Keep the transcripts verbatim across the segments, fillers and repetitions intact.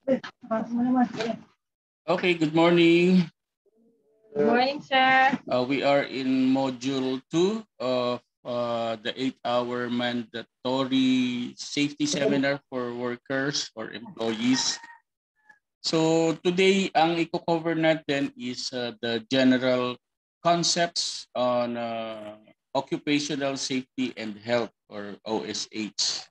Okay, good morning. Good morning, sir. Uh, we are in module two of uh, the eight-hour mandatory safety seminar for workers or employees. So today, ang i-cover natin is uh, the general concepts on uh, occupational safety and health or O S H.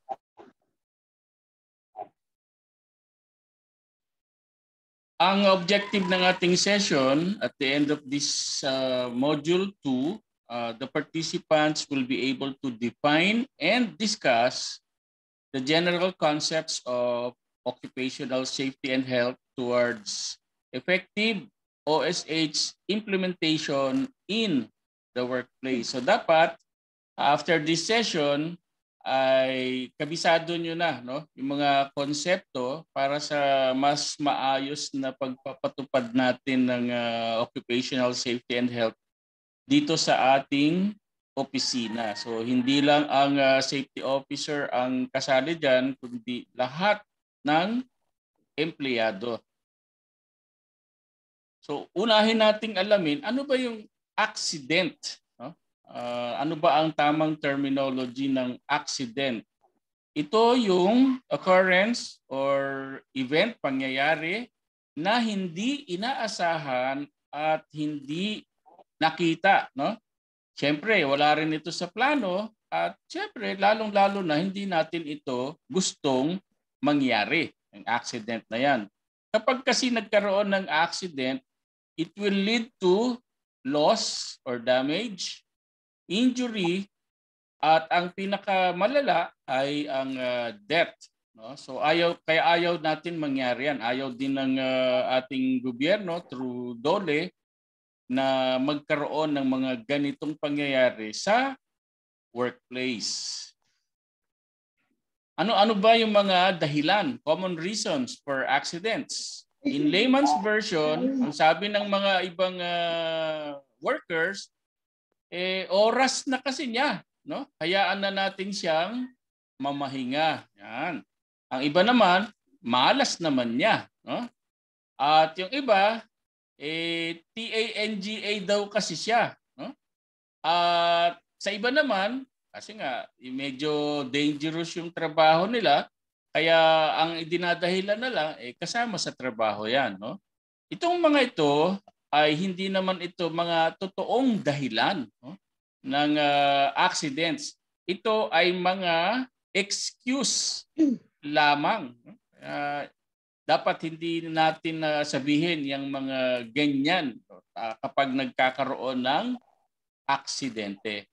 Ang objective ng ating session at the end of this uh, module two, uh, the participants will be able to define and discuss the general concepts of occupational safety and health towards effective O S H implementation in the workplace. So dapat after this session ay kabisado nyo na, no, yung mga konsepto para sa mas maayos na pagpapatupad natin ng uh, occupational safety and health dito sa ating opisina. So hindi lang ang uh, safety officer ang kasali dyan, kundi lahat ng empleyado. So unahin nating alamin ano ba yung accident, no? Uh, ano ba ang tamang terminology ng accident? Ito yung occurrence or event, pangyayari na hindi inaasahan at hindi nakita, no? Siyempre, wala rin ito sa plano at siyempre, lalong-lalo na hindi natin ito gustong mangyari, ang accident na yan. Kapag kasi nagkaroon ng accident, it will lead to loss or damage, injury, at ang pinakamalala ay ang uh, death. No? So ayaw, kaya ayaw natin mangyari yan. Ayaw din ng uh, ating gobyerno through DOLE na magkaroon ng mga ganitong pangyayari sa workplace. Ano-ano ba yung mga dahilan, common reasons for accidents? In layman's version, ang sabi ng mga ibang uh, workers, eh, oras na kasi niya, no? Hayaan na natin siyang mamahinga. Yan. Ang iba naman, malas naman niya, no? At yung iba, eh, T A N G A daw kasi siya, no? At sa iba naman, kasi nga medyo dangerous yung trabaho nila, kaya ang idinadahilan na lang eh kasama sa trabaho 'yan, no? Itong mga ito ay hindi naman ito mga totoong dahilan, no, ng uh, accidents. Ito ay mga excuse lamang. Uh, dapat hindi natin uh, sabihin yung mga ganyan uh, kapag nagkakaroon ng aksidente.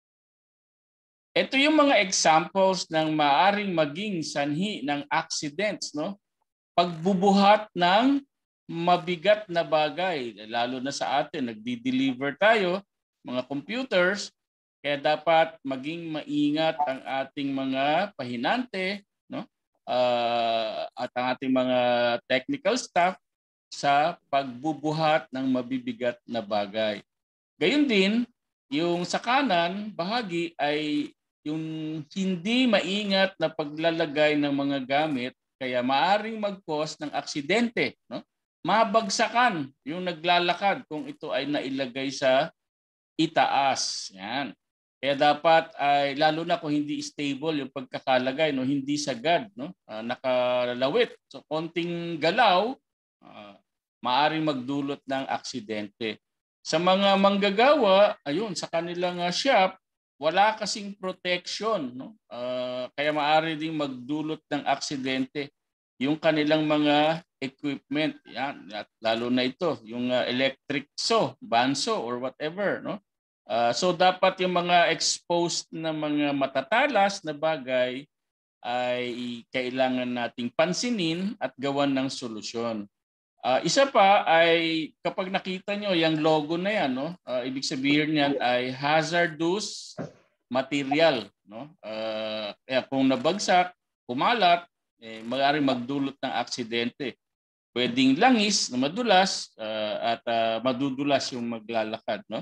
Ito yung mga examples ng maaring maging sanhi ng accidents, no? Pagbubuhat ng mabigat na bagay, lalo na sa atin, nagdi-deliver tayo, mga computers, kaya dapat maging maingat ang ating mga pahinante, no? Uh, at ang ating mga technical staff sa pagbubuhat ng mabibigat na bagay. Gayun din, yung sa kanan, bahagi ay yung hindi maingat na paglalagay ng mga gamit kaya maaring mag-cause ng aksidente, no? Mabagsakan yung naglalakad kung ito ay nailagay sa itaas. Yan. Kaya dapat ay lalo na kung hindi stable yung pagkakalagay, no, hindi sagad, no, uh, nakalawit. So konting galaw, uh, maaring magdulot ng aksidente. Sa mga manggagawa, ayun, sa kanilang uh, shop, wala kasing protection, no? Uh, kaya maaari ding magdulot ng aksidente yung kanilang mga equipment. Yan, lalo na ito, yung uh, electric saw, bandsaw or whatever, no? Uh, so dapat yung mga exposed na mga matatalas na bagay ay kailangan nating pansinin at gawan ng solusyon. Uh, isa pa ay kapag nakita nyo yung logo na yan, no? Uh, ibig sabihin niyan ay hazardous material, no? Uh, kaya kung nabagsak, kumalat, eh, maaaring magdulot ng aksidente. Pwedeng langis na madulas uh, at uh, madudulas yung maglalakad, no?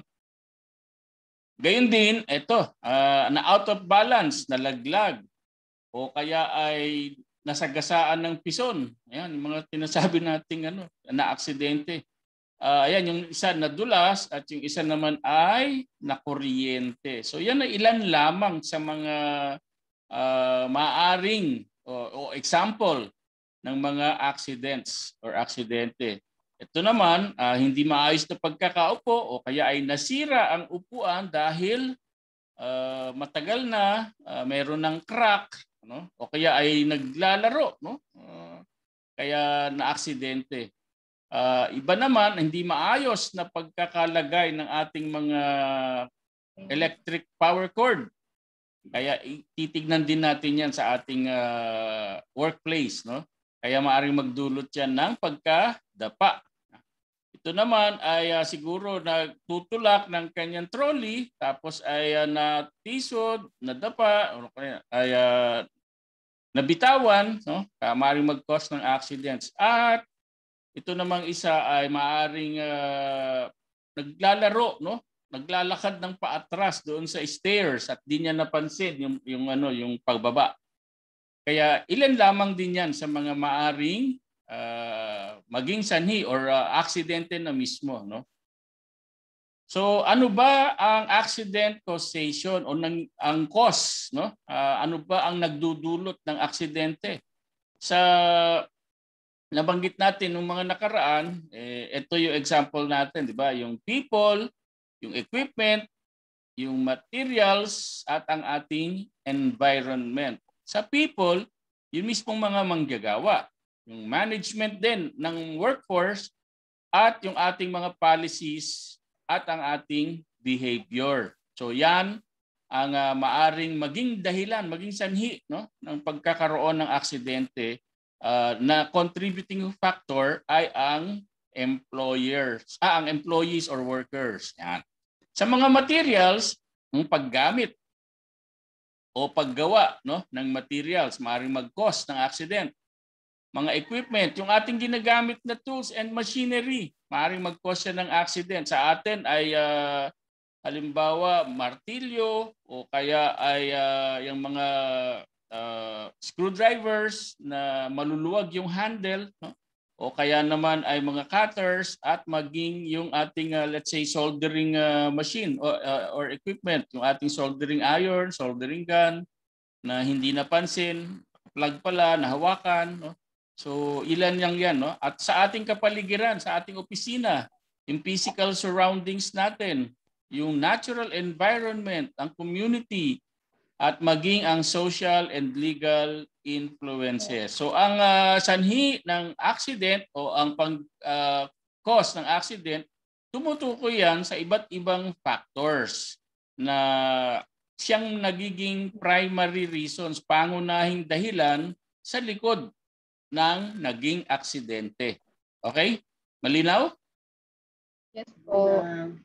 Gayun din, ito, uh, na out of balance, nalaglag o kaya ay nasagasaan ng pison. Ayan, yung mga tinasabi nating ano, na aksidente. Uh, ayan, yung isa nadulas at yung isa naman ay nakuryente. So yan ay ilan lamang sa mga uh, maaring o, o example ng mga accidents or aksidente. Ito naman, uh, hindi maayos na pagkakaupo o kaya ay nasira ang upuan dahil uh, matagal na, uh, meron ng crack, no? O kaya ay naglalaro, no? Uh, kaya na-aksidente. Uh, iba naman, hindi maayos na pagkakalagay ng ating mga electric power cord. Kaya titignan din natin yan sa ating uh, workplace, no? Kaya maaaring magdulot yan ng pagkadapa. Ito naman ay uh, siguro nagtutulak ng kanyang trolley tapos ay uh, natisod, nadapa, ay uh, nabitawan, no? Kaya maaaring mag-cause ng accidents. At ito namang isa ay maaaring uh, naglalaro, no? Naglalakad ng paatras doon sa stairs at di niya napansin yung yung ano, yung pagbaba. Kaya ilan lamang din yan sa mga maaring uh, maging sanhi or uh, aksidente na mismo, no? So ano ba ang accident causation o nang, ang cause, no? Uh, ano ba ang nagdudulot ng aksidente? Sa nabanggit natin ng mga nakaraan, eh, ito yung example natin, di ba? Yung people, yung equipment, yung materials at ang ating environment. Sa people, yung mismong mga manggagawa, yung management din ng workforce at yung ating mga policies at ang ating behavior. So yan ang uh, maaring maging dahilan, maging sanhi, no, ng pagkakaroon ng aksidente, uh, na contributing factor ay ang employers, ah, ang employees or workers. Yan. Sa mga materials, ang paggamit o paggawa, no, ng materials maaaring mag-cause ng accident. Mga equipment, yung ating ginagamit na tools and machinery, maaaring mag-cause yan ng accident. Sa atin ay uh, halimbawa martilyo o kaya ay uh, yung mga uh, screwdrivers na maluluwag yung handle, no? O kaya naman ay mga cutters at maging yung ating uh, let's say soldering uh, machine or, uh, or equipment, yung ating soldering iron, soldering gun na hindi napansin, plug pala, nahawakan, no? So ilan yang yan, no? At sa ating kapaligiran, sa ating opisina, yung physical surroundings natin, yung natural environment, ang community, at maging ang social and legal influences. So ang uh, sanhi ng accident o ang pang uh, cause ng accident, tumutukoy yan sa iba't ibang factors na siyang nagiging primary reasons, pangunahing dahilan sa likod ng naging aksidente. Okay? Malinaw? Yes po.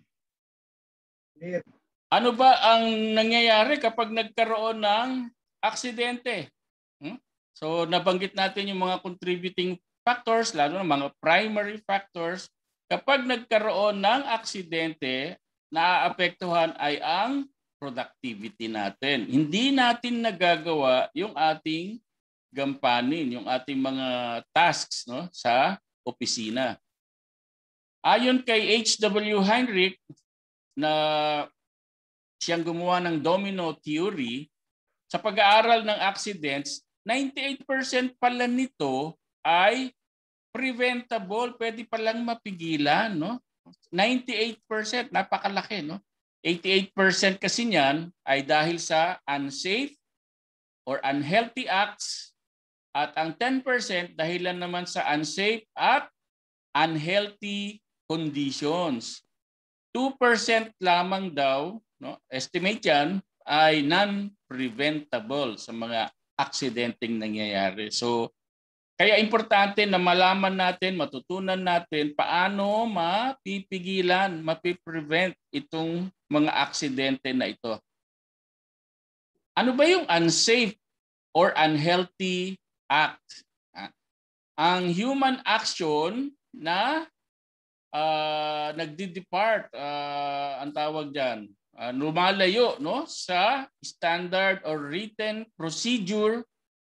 Ano ba ang nangyayari kapag nagkaroon ng aksidente? Hmm? So nabanggit natin yung mga contributing factors, lalo na mga primary factors. Kapag nagkaroon ng aksidente, naaapektuhan ay ang productivity natin. Hindi natin nagagawa yung ating gampanin, yung ating mga tasks, no, sa opisina. Ayon kay H W Heinrich na siyang gumawa ng domino theory, sa pag-aaral ng accidents, ninety-eight percent pala nito ay preventable, pwede palang mapigilan, no? ninety-eight percent, napakalaki, no? eighty-eight percent kasi niyan ay dahil sa unsafe or unhealthy acts at ang ten percent dahilan naman sa unsafe at unhealthy conditions. two percent lamang daw, no, estimate yan, ay non-preventable sa mga aksidenteng nangyayari. So, kaya importante na malaman natin, matutunan natin paano mapipigilan, mapiprevent itong mga aksidente na ito. Ano ba yung unsafe or unhealthy act? Ang human action na uh, nagdi-depart, uh, ang tawag dyan, uh, lumalayo, no, sa standard or written procedure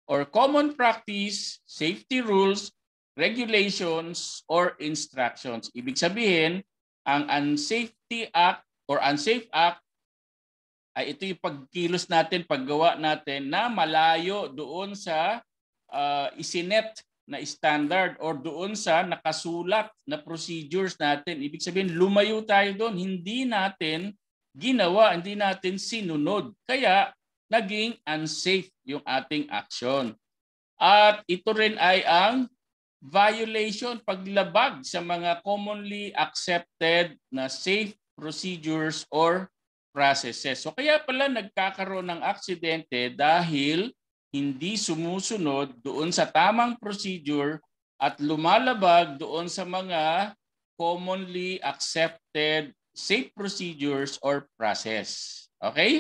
or common practice, safety rules, regulations, or instructions. Ibig sabihin, ang Unsafety Act or Unsafe Act ay ito yung pagkilos natin, paggawa natin na malayo doon sa uh, isinet na standard or doon sa nakasulat na procedures natin. Ibig sabihin, lumayo tayo doon. Hindi natin ginawa, hindi natin sinunod. Kaya naging unsafe yung ating action. At ito rin ay ang violation, paglabag sa mga commonly accepted na safe procedures or processes. So kaya pala nagkakaroon ng aksidente dahil hindi sumusunod doon sa tamang procedure at lumalabag doon sa mga commonly accepted safe procedures or process. Okay?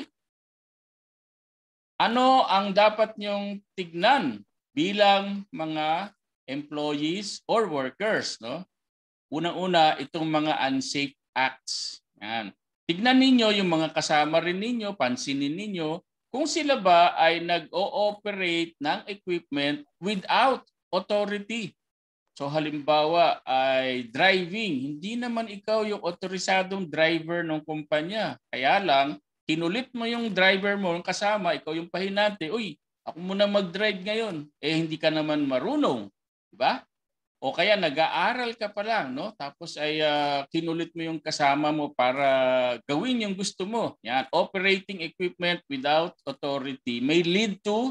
Ano ang dapat nyong tignan bilang mga employees or workers, no? Unang-una, itong mga unsafe acts. Yan. Tignan ninyo yung mga kasama rin ninyo, pansinin ninyo kung sila ba ay nag-ooperate ng equipment without authority. So halimbawa ay driving, hindi naman ikaw yung otorisadong driver ng kumpanya. Kaya lang, kinulit mo yung driver mo, yung kasama, ikaw yung pahinante, uy, ako muna mag-drive ngayon. Eh hindi ka naman marunong, di ba? O kaya nag-aaral ka pa lang, no? Tapos ay uh, kinulit mo yung kasama mo para gawin yung gusto mo. Yan, operating equipment without authority may lead to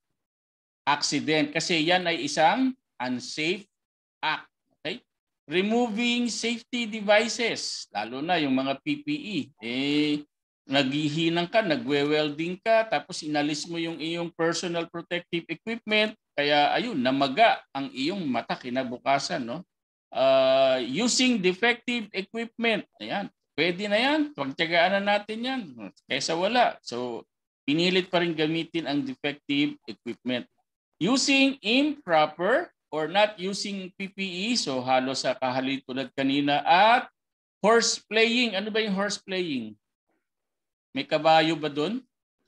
accident kasi yan ay isang unsafe act. Okay? Removing safety devices, lalo na yung mga P P E. Eh, naghihinang ka, nagwe-welding ka, tapos inalis mo yung iyong personal protective equipment, kaya ayun, namaga ang iyong mata kinabukasan, no? Uh, using defective equipment, ayan, pwede na yan, pagtiyagaan na natin yan, kaysa wala. So, pinilit pa rin gamitin ang defective equipment. Using improper or not using P P E, so halos sa kahalit tulad kanina, at horse playing. Ano ba yung horse playing? May kabayo ba doon?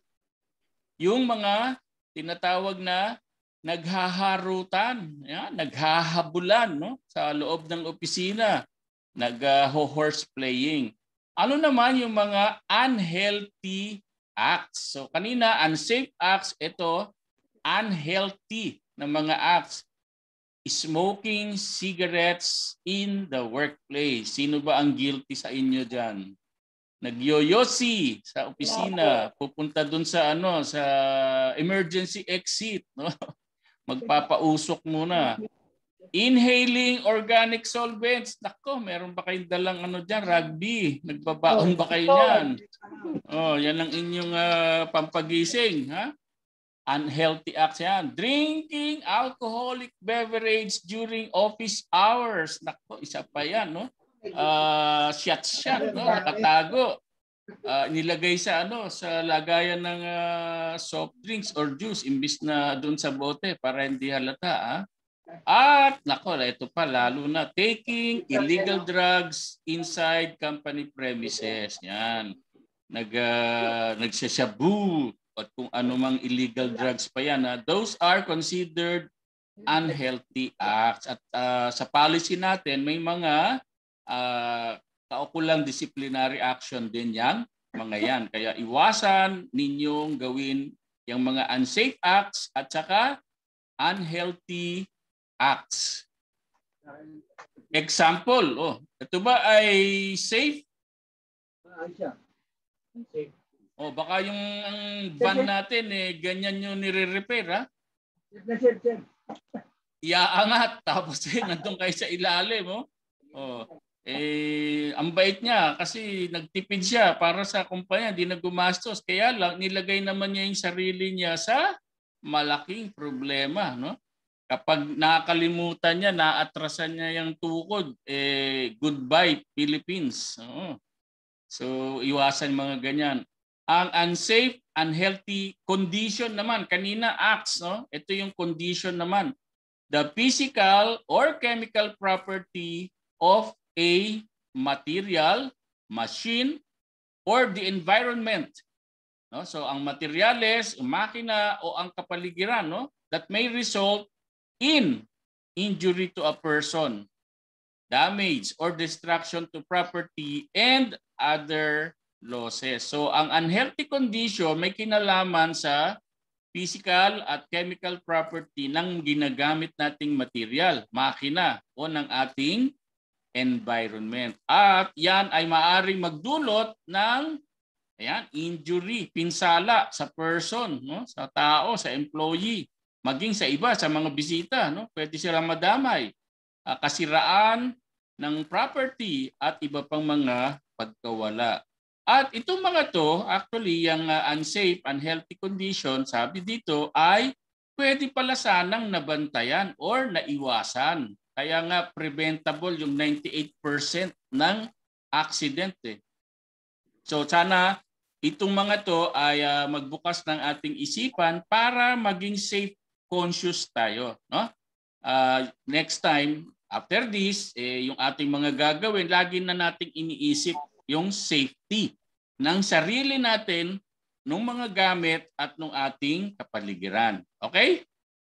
Yung mga tinatawag na naghaharutan, yan, naghahabulan, no? Sa loob ng opisina, nag-horse playing. Ano naman yung mga unhealthy acts? So kanina, unsafe acts, ito, unhealthy na mga acts. Smoking cigarettes in the workplace. Sino ba ang guilty sa inyo dyan? Nagyoyosi sa opisina, pupunta dun sa ano, sa emergency exit, no? Magpapausok muna. Inhaling organic solvents. Nako, meron ba kayong dalang ano diyan, rugby? Nagbabaon ba kayo niyan? Oh, yan ang inyong uh, pampagising, ha? Unhealthy acts yan. Drinking alcoholic beverage during office hours. Nako, isa pa yan, no? Uh, shot-shot, no? Nakatago. Uh, nilagay sa ano, sa lagayan ng uh, soft drinks or juice imbis na doon sa bote para hindi halata, ha? At nako, ito pa lalo na, taking illegal drugs inside company premises. Yan. Nag uh, nagsashabu at kung anumang illegal drugs pa yan, ha? Those are considered unhealthy acts. At uh, sa policy natin may mga Uh, kaukulang disciplinary action din yan, mga yan. Kaya iwasan ninyong gawin yung mga unsafe acts at saka unhealthy acts. Example, oh, ito ba ay safe? Oh, baka yung van natin eh ganyan yung nire-repair, ha? Iaangat tapos eh nandun kayo sa ilalim, oh. Oh. Eh, ang bait niya kasi nagtipid siya para sa kumpanya, hindi na gumastos. Kaya lang, nilagay naman niya yung sarili niya sa malaking problema, no? Kapag nakalimutan niya, naatrasan niya yung tukod, eh, goodbye Philippines. Oo. So, iwasan mga ganyan. Ang unsafe, unhealthy condition naman, kanina acts, no? Ito yung condition naman. The physical or chemical property of a material, machine, or the environment. No? So ang materyales, ang makina o ang kapaligiran, no? that may result in injury to a person, damage or destruction to property, and other losses. So ang unhealthy condition may kinalaman sa physical at chemical property ng ginagamit nating material, makina o ng ating environment. At yan ay maaaring magdulot ng ayan, injury, pinsala sa person, no? Sa tao, sa employee, maging sa iba, sa mga bisita. No? Pwede silang madamay, uh, kasiraan ng property at iba pang mga pagkawala. At itong mga to, actually, yung uh, unsafe, unhealthy condition, sabi dito, ay pwede pala sanang nabantayan or naiwasan. Kaya nga preventable yung ninety-eight percent ng accident. Eh. So sana itong mga to ay uh, magbukas ng ating isipan para maging safe conscious tayo. No? Uh, next time, after this, eh, yung ating mga gagawin, lagi na nating iniisip yung safety ng sarili natin, ng mga gamit at ng ating kapaligiran. Okay?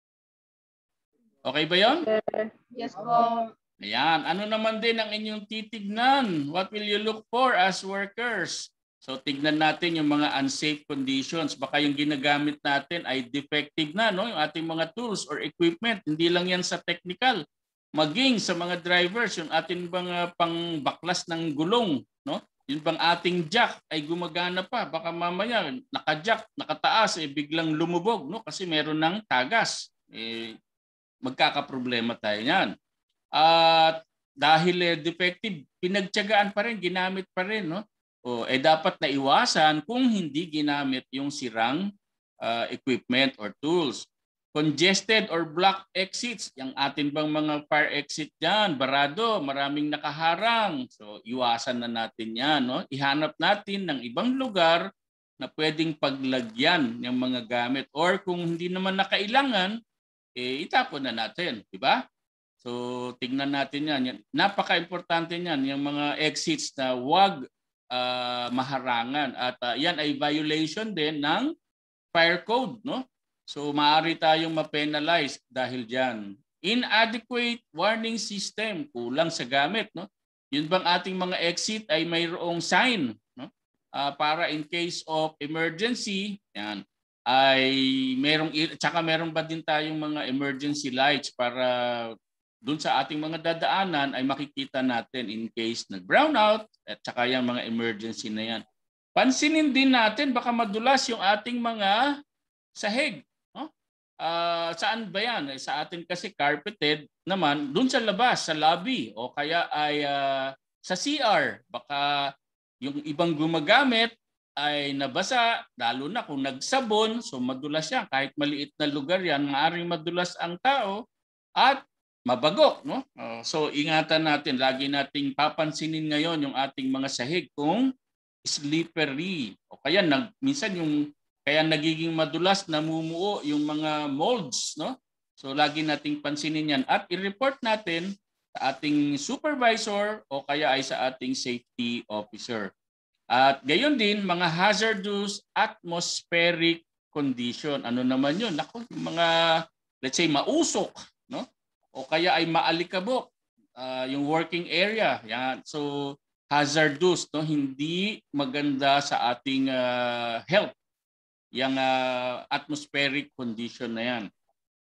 Okay ba yun? Yes po. Ayan. Ano naman din ang inyong titignan? What will you look for as workers? So tignan natin yung mga unsafe conditions. Baka yung ginagamit natin ay defective na, no? Yung ating mga tools or equipment. Hindi lang yan sa technical. Maging sa mga drivers, yung ating mga pangbaklas ng gulong, no? Yung bang ating jack ay gumagana pa. Baka mamaya naka-jack, nakataas, eh, biglang lumubog, no? Kasi meron ng tagas. Eh, magkakaproblema tayo niyan. At uh, dahil eh, defective, pinagtiyagaan pa rin, ginamit pa rin, no? O eh dapat na iwasan kung hindi ginamit yung sirang uh, equipment or tools. Congested or blocked exits, yung atin bang mga fire exit diyan, barado, maraming nakaharang. So iwasan na natin 'yan, no? Ihanap natin ng ibang lugar na pwedeng paglagyan ng mga gamit or kung hindi naman nakailangan, eh, itapon na natin, di ba? So, tingnan natin yan. Napaka-importante niyan, yung mga exits na wag uh, maharangan. At uh, yan ay violation din ng fire code, no? So, maaari tayong ma-penalize dahil dyan. Inadequate warning system, kulang sa gamit, no? Yun bang ating mga exit ay mayroong sign, no? Uh, para in case of emergency, yan, ay merong, tsaka meron ba din tayong mga emergency lights para dun sa ating mga dadaanan ay makikita natin in case nag-brownout at tsaka yung mga emergency na yan. Pansinin din natin baka madulas yung ating mga sahig. No? Uh, saan ba yan? Sa atin kasi carpeted naman dun sa labas, sa lobby o kaya ay uh, sa C R. Baka yung ibang gumagamit ay nabasa, lalo na kung nagsabon, so madulas yan. Kahit maliit na lugar yan, maaaring madulas ang tao at mabago. No? Uh, so ingatan natin, lagi nating papansinin ngayon yung ating mga sahig kung slippery. O kaya nag, minsan yung kaya nagiging madulas, namumuo yung mga molds. No? So lagi nating pansinin yan at i-report natin sa ating supervisor o kaya ay sa ating safety officer. At gayon din, mga hazardous atmospheric condition. Ano naman yun? Ako, yung mga, let's say, mausok, no? O kaya ay maalikabok, uh, yung working area. Yan. So, hazardous, no? Hindi maganda sa ating uh, health, yung uh, atmospheric condition na yan.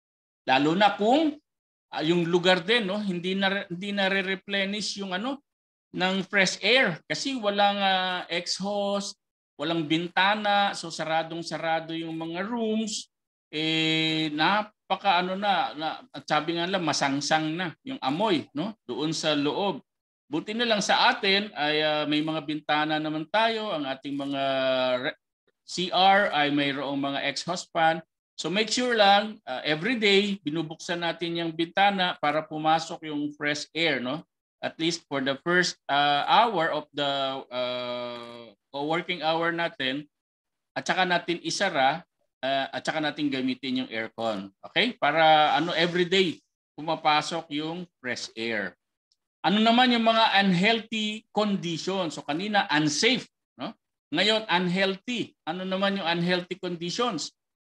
Lalo na kung uh, yung lugar din, no? Hindi na, hindi na re-replenish yung ano, ng fresh air kasi walang uh, exhaust, walang bintana, so saradong-sarado yung mga rooms, eh napaka ano na, na at sabi nga lang masangsang na yung amoy, no? Doon sa loob. Buti na lang sa atin ay uh, may mga bintana naman tayo, ang ating mga C R ay mayroong mga exhaust fan. So make sure lang uh, every day binubuksan natin yung bintana para pumasok yung fresh air, no? At least for the first uh, hour of the uh, working hour natin, at saka natin isara, uh, at saka natin gamitin yung aircon. Okay? Para ano everyday pumapasok yung fresh air. Ano naman yung mga unhealthy conditions? So kanina unsafe, no? Ngayon unhealthy. Ano naman yung unhealthy conditions?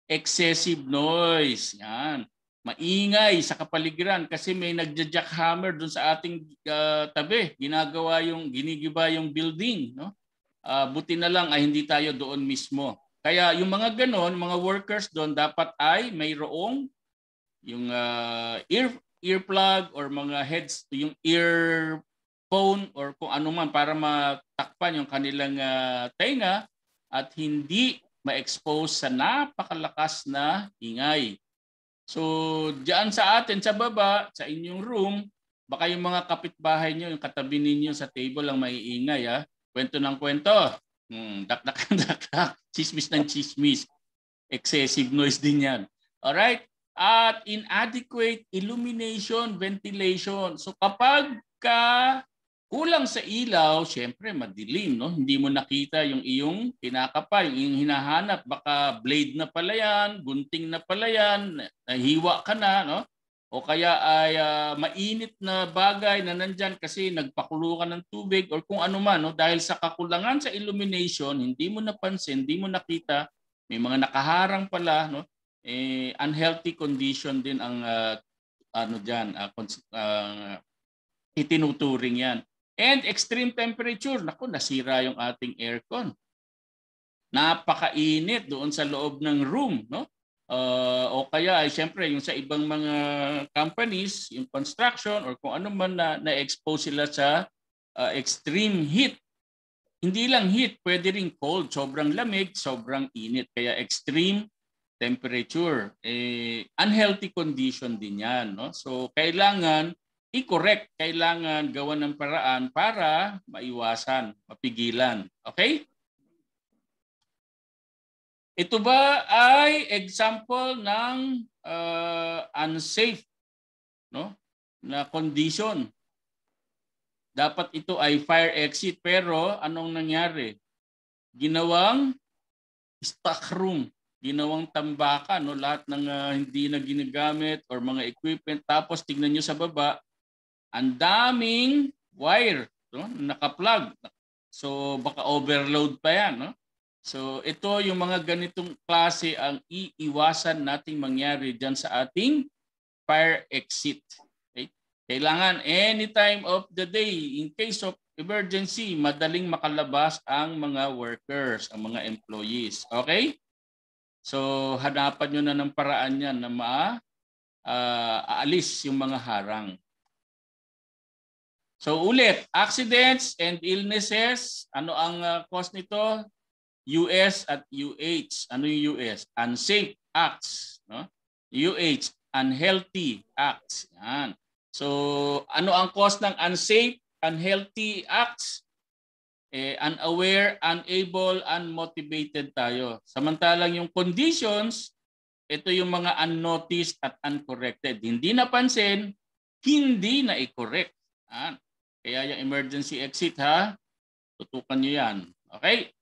excessive noise. Yan. Maingay sa kapaligiran kasi may nagja-jackhammer dun sa ating uh, tabi. Ginagawa yung, ginigiba yung building. No? Uh, buti na lang ay hindi tayo doon mismo. Kaya yung mga ganon, mga workers doon dapat ay mayroong yung uh, ear, earplug or mga heads, yung earphone or kung ano man para matakpan yung kanilang uh, tenga at hindi ma-expose sa napakalakas na ingay. So, diyan sa atin, sa baba, sa inyong room, baka yung mga kapitbahay nyo, yung katabi ninyo sa table ang maiingay. Ha? Kwento ng kwento. Hmm, dak-dak dak-dak. Chismis ng chismis. Excessive noise din yan. Alright? At inadequate illumination, ventilation. So, kapag ka kulang sa ilaw, syempre madilim, no? Hindi mo nakita yung iyong kinakapa, yung iyong hinahanap. Baka blade na pala yan, gunting na pala yan, nahiwa ka na, no? O kaya ay uh, mainit na bagay na nandyan kasi nagpakulo ka ng tubig or kung ano man, no? Dahil sa kakulangan sa illumination, hindi mo napansin, hindi mo nakita, may mga nakaharang pala, no? Eh, unhealthy condition din ang uh, ano diyan, uh, uh, itinuturing yan. And extreme temperature, naku, nasira yung ating aircon. Napakainit doon sa loob ng room, no? Uh, o kaya ay siyempre yung sa ibang mga companies, yung construction or kung ano man na na-expose sila sa uh, extreme heat. Hindi lang heat, pwede ring cold, sobrang lamig, sobrang init. Kaya extreme temperature, eh, unhealthy condition din yan, no? So kailangan i-correct, kailangan gawan ng paraan para maiwasan, mapigilan. Okay? Ito ba ay example ng uh, unsafe, no? Na condition. Dapat ito ay fire exit pero anong nangyari? Ginawang stock room, ginawang tambakan, no? Lahat ng uh, hindi na ginagamit or mga equipment. Tapos tignan nyo sa baba, ang daming wire, no? Naka-plug. So baka overload pa yan, no? So ito yung mga ganitong klase ang iiwasan nating mangyari diyan sa ating fire exit. Okay? Kailangan any time of the day in case of emergency, madaling makalabas ang mga workers, ang mga employees. Okay? So hanapan nyo na ng paraan yan na ma-aalis uh, yung mga harang. So ulit, accidents and illnesses, ano ang uh, cause nito? U S at U H. Ano yung U S? Unsafe acts. No? U H, unhealthy acts. Yan. So ano ang cause ng unsafe, unhealthy acts? Eh, unaware, unable, unmotivated tayo. Samantalang yung conditions, ito yung mga unnoticed at uncorrected. Hindi napansin, hindi na i-correct. Yan. Kaya yung emergency exit ha, tutukan nyo yan. Okay?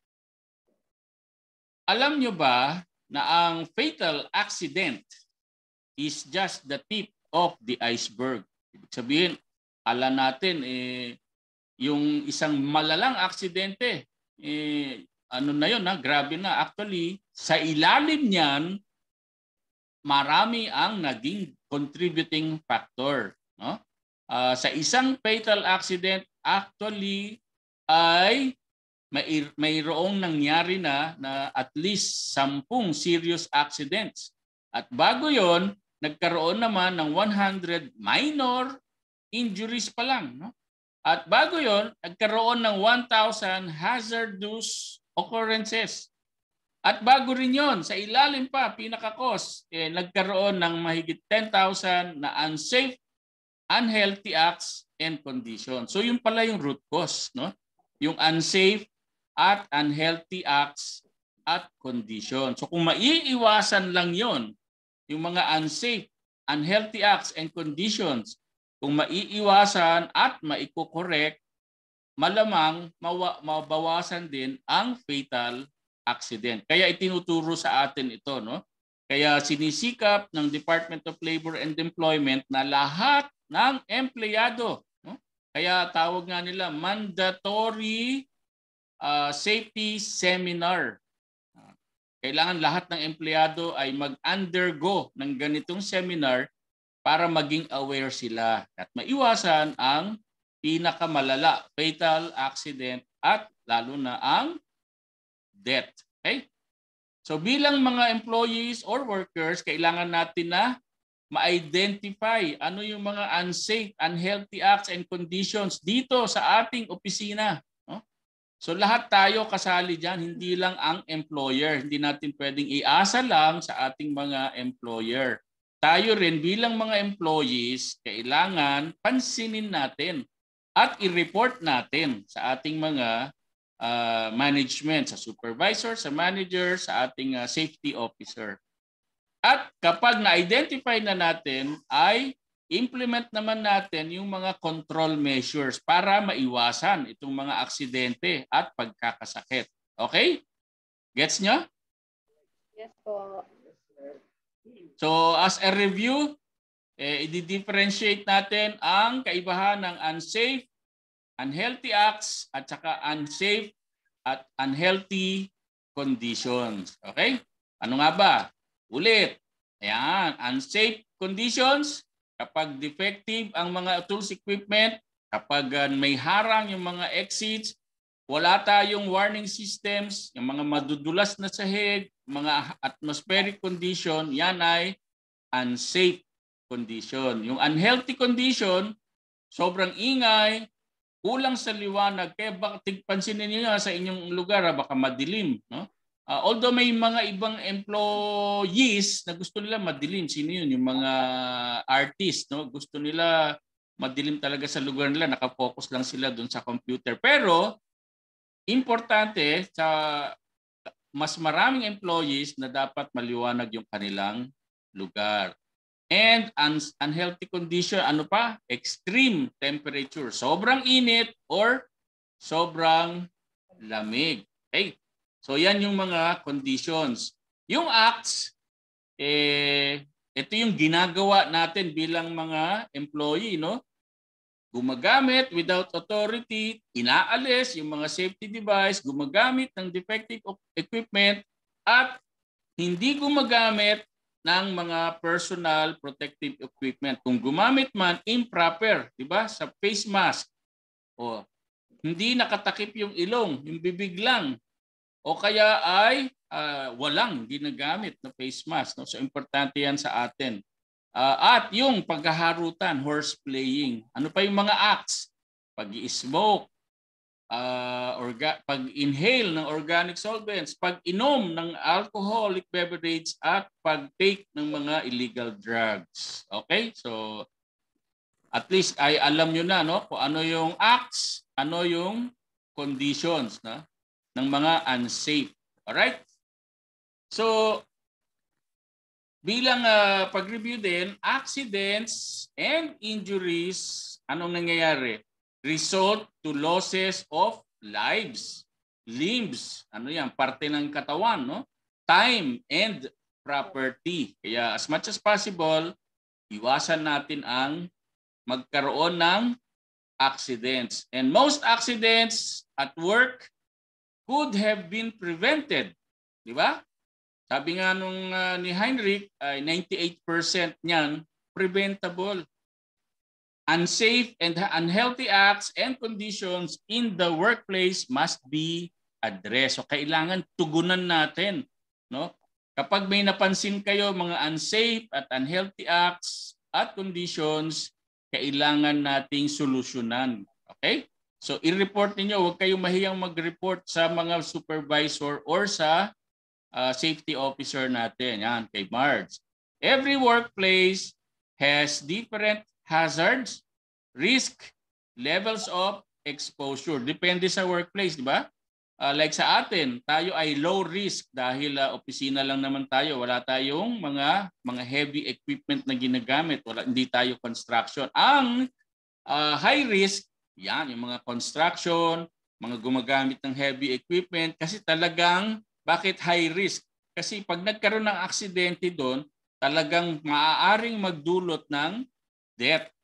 Alam nyo ba na ang fatal accident is just the tip of the iceberg? Ibig sabihin, alam natin, eh, yung isang malalang aksidente, eh, ano na yun, ha? Grabe na. Actually, sa ilalim niyan, marami ang naging contributing factor. No? Uh, sa isang fatal accident, actually ay may mayroong nangyari na na at least sampung serious accidents. At bago yon, nagkaroon naman ng one hundred minor injuries pa lang. No? At bago yon, nagkaroon ng one thousand hazardous occurrences. At bago rin yon, sa ilalim pa, pinaka-cause, eh, nagkaroon ng mahigit ten thousand na unsafe, unhealthy acts and conditions. So yun pala yung root cause, no? Yung unsafe at unhealthy acts at conditions. So kung maiiwasan lang yon, yung mga unsafe, unhealthy acts and conditions, kung maiiwasan at maiko-correct, malamang mawa, mabawasan din ang fatal accident. Kaya itinuturo sa atin ito, no? Kaya sinisikap ng Department of Labor and Employment na lahat ng empleyado, no? Kaya tawag nga nila mandatory uh, safety seminar. Kailangan lahat ng empleyado ay mag-undergo ng ganitong seminar para maging aware sila at maiwasan ang pinakamalala, fatal accident at lalo na ang death. Okay? So bilang mga employees or workers, kailangan natin na ma-identify ano yung mga unsafe, unhealthy acts and conditions dito sa ating opisina. No? So lahat tayo kasali dyan, hindi lang ang employer. Hindi natin pwedeng iasa lang sa ating mga employer. Tayo rin bilang mga employees, kailangan pansinin natin at i-report natin sa ating mga uh, management, sa supervisor, sa manager, sa ating uh, safety officer. At kapag na-identify na natin, ay implement naman natin yung mga control measures para maiwasan itong mga aksidente at pagkakasakit. Okay? Gets nyo? Yes po. So as a review, eh, i-differentiate natin ang kaibahan ng unsafe, unhealthy acts at saka unsafe at unhealthy conditions. Okay? Ano nga ba? Ulit. Ayan, unsafe conditions, kapag defective ang mga tools equipment, kapag uh, may harang yung mga exits, wala tayong warning systems, yung mga madudulas na sahig, mga atmospheric condition, yan ay unsafe condition. Yung unhealthy condition, sobrang ingay, kulang sa liwanag, kaya baka tigpansinin niyo sa inyong lugar, baka madilim, no? Uh, although may mga ibang employees na gusto nila madilim, sino yun? Yung mga artists, no? Gusto nila madilim talaga sa lugar nila, nakafocus lang sila doon sa computer. Pero importante sa mas maraming employees na dapat maliwanag yung kanilang lugar. And un- unhealthy condition, ano pa? Extreme temperature. Sobrang init or sobrang lamig. Okay? So yan yung mga conditions. Yung acts, eh, ito yung ginagawa natin bilang mga employee, no? Gumagamit without authority, inaalis yung mga safety device, gumagamit ng defective equipment, at hindi gumagamit ng mga personal protective equipment. Kung gumamit man, improper, di ba? Sa face mask. O, hindi nakatakip yung ilong, yung bibig lang. O kaya ay uh, walang ginagamit na face mask. No? So importante yan sa atin. Uh, at yung paghaharutan, horseplaying. Ano pa yung mga acts? Pag-i-smoke, uh, orga- pag-inhale ng organic solvents, pag-inom ng alcoholic beverage, at pag-take ng mga illegal drugs. Okay? So at least ay alam nyo na, no, kung ano yung acts, ano yung conditions, no, ng mga unsafe. Alright? So, bilang uh, pag-review din, accidents and injuries, anong nangyayari? Result to losses of lives, limbs, ano yan, parte ng katawan, no? Time and property. Kaya as much as possible, iwasan natin ang magkaroon ng accidents. And most accidents at work could have been prevented. Di ba? Sabi nga nung uh, ni Heinrich, ay uh, ninety-eight percent niyan preventable. Unsafe and unhealthy acts and conditions in the workplace must be addressed. So kailangan tugunan natin, no? Kapag may napansin kayo mga unsafe at unhealthy acts at conditions, kailangan nating solusyonan. Okay? So i-report niyo, huwag kayong mahiyang mag-report sa mga supervisor or sa uh, safety officer natin. Yan, kay Marge. Every workplace has different hazards, risk, levels of exposure. Depende sa workplace, di ba? Uh, like sa atin, tayo ay low risk dahil uh, opisina lang naman tayo. Wala tayong mga mga heavy equipment na ginagamit. Wala, hindi tayo construction. Ang uh, high risk, yan, yung mga construction, mga gumagamit ng heavy equipment. Kasi talagang, bakit high risk? Kasi pag nagkaroon ng aksidente doon, talagang maaaring magdulot ng death.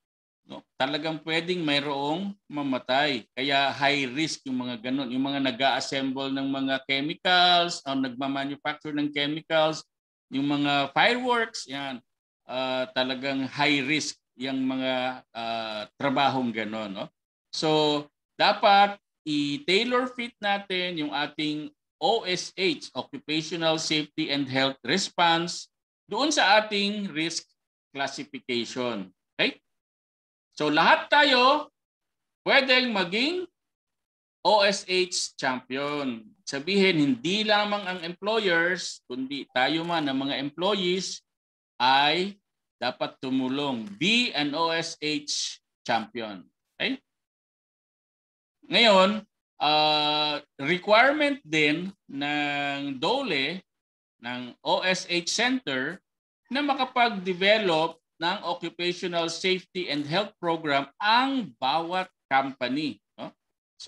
No? Talagang pwedeng mayroong mamatay. Kaya high risk yung mga ganun. Yung mga nag-a-assemble ng mga chemicals o nagma-manufacture ng chemicals, yung mga fireworks, yan. Uh, talagang high risk yung mga uh, trabahong gano'n. No? So, dapat i-tailor fit natin yung ating O S H, Occupational Safety and Health Response, doon sa ating risk classification. Okay? So lahat tayo pwedeng maging O S H champion. Sabihin, hindi lamang ang employers, kundi tayo man ang mga employees ay dapat tumulong. Be an O S H champion. Okay? Ngayon, uh, requirement din ng DOLE, ng O S H Center, na makapag-develop ng occupational safety and health program ang bawat company. No? So,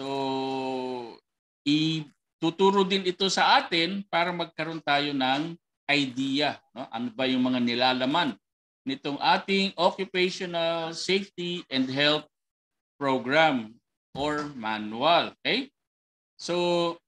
ituturo din ito sa atin para magkaroon tayo ng idea. No? Ano ba yung mga nilalaman nitong ating occupational safety and health program or manual. Okay? So,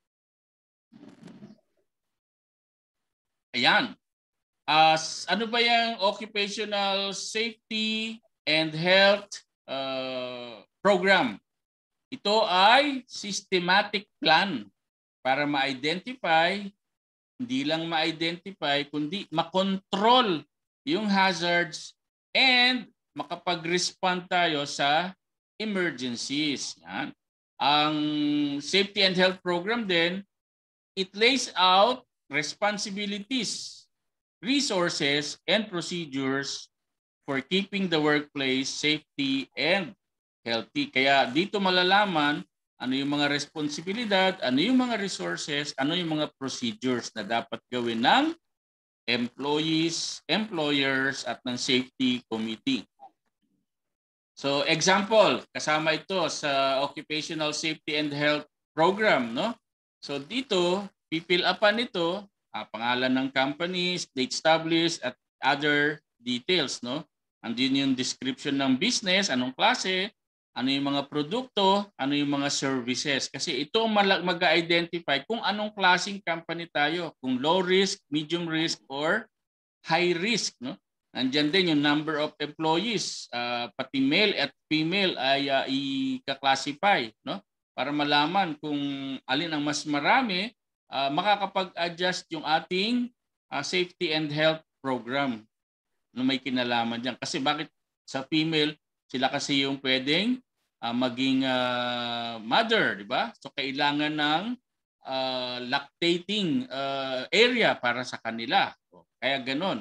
ayan. As uh, ano ba yung occupational safety and health uh, program? Ito ay systematic plan para ma-identify, hindi lang ma-identify, kundi makontrol yung hazards and makapag-respond tayo sa emergencies. Yan. Ang safety and health program din, it lays out responsibilities, resources, and procedures for keeping the workplace safety and healthy. Kaya dito malalaman ano yung mga responsibilidad, ano yung mga resources, ano yung mga procedures na dapat gawin ng employees, employers, at ng safety committee. So example, kasama ito sa Occupational Safety and Health Program. No? So dito, pipill upan nito, Uh, pangalan ng company, date established, at other details. No? Andun yung description ng business, anong klase, ano yung mga produkto, ano yung mga services. Kasi ito mag-identify kung anong klaseng company tayo, kung low risk, medium risk, or high risk. No? Nandiyan din yung number of employees, uh, pati male at female ay uh, i-classify. No? Para malaman kung alin ang mas marami, Uh, makakapag-adjust yung ating uh, safety and health program na may kinalaman dyan. Kasi bakit sa female, sila kasi yung pwedeng uh, maging uh, mother, di ba? So kailangan ng uh, lactating uh, area para sa kanila. So, kaya ganon.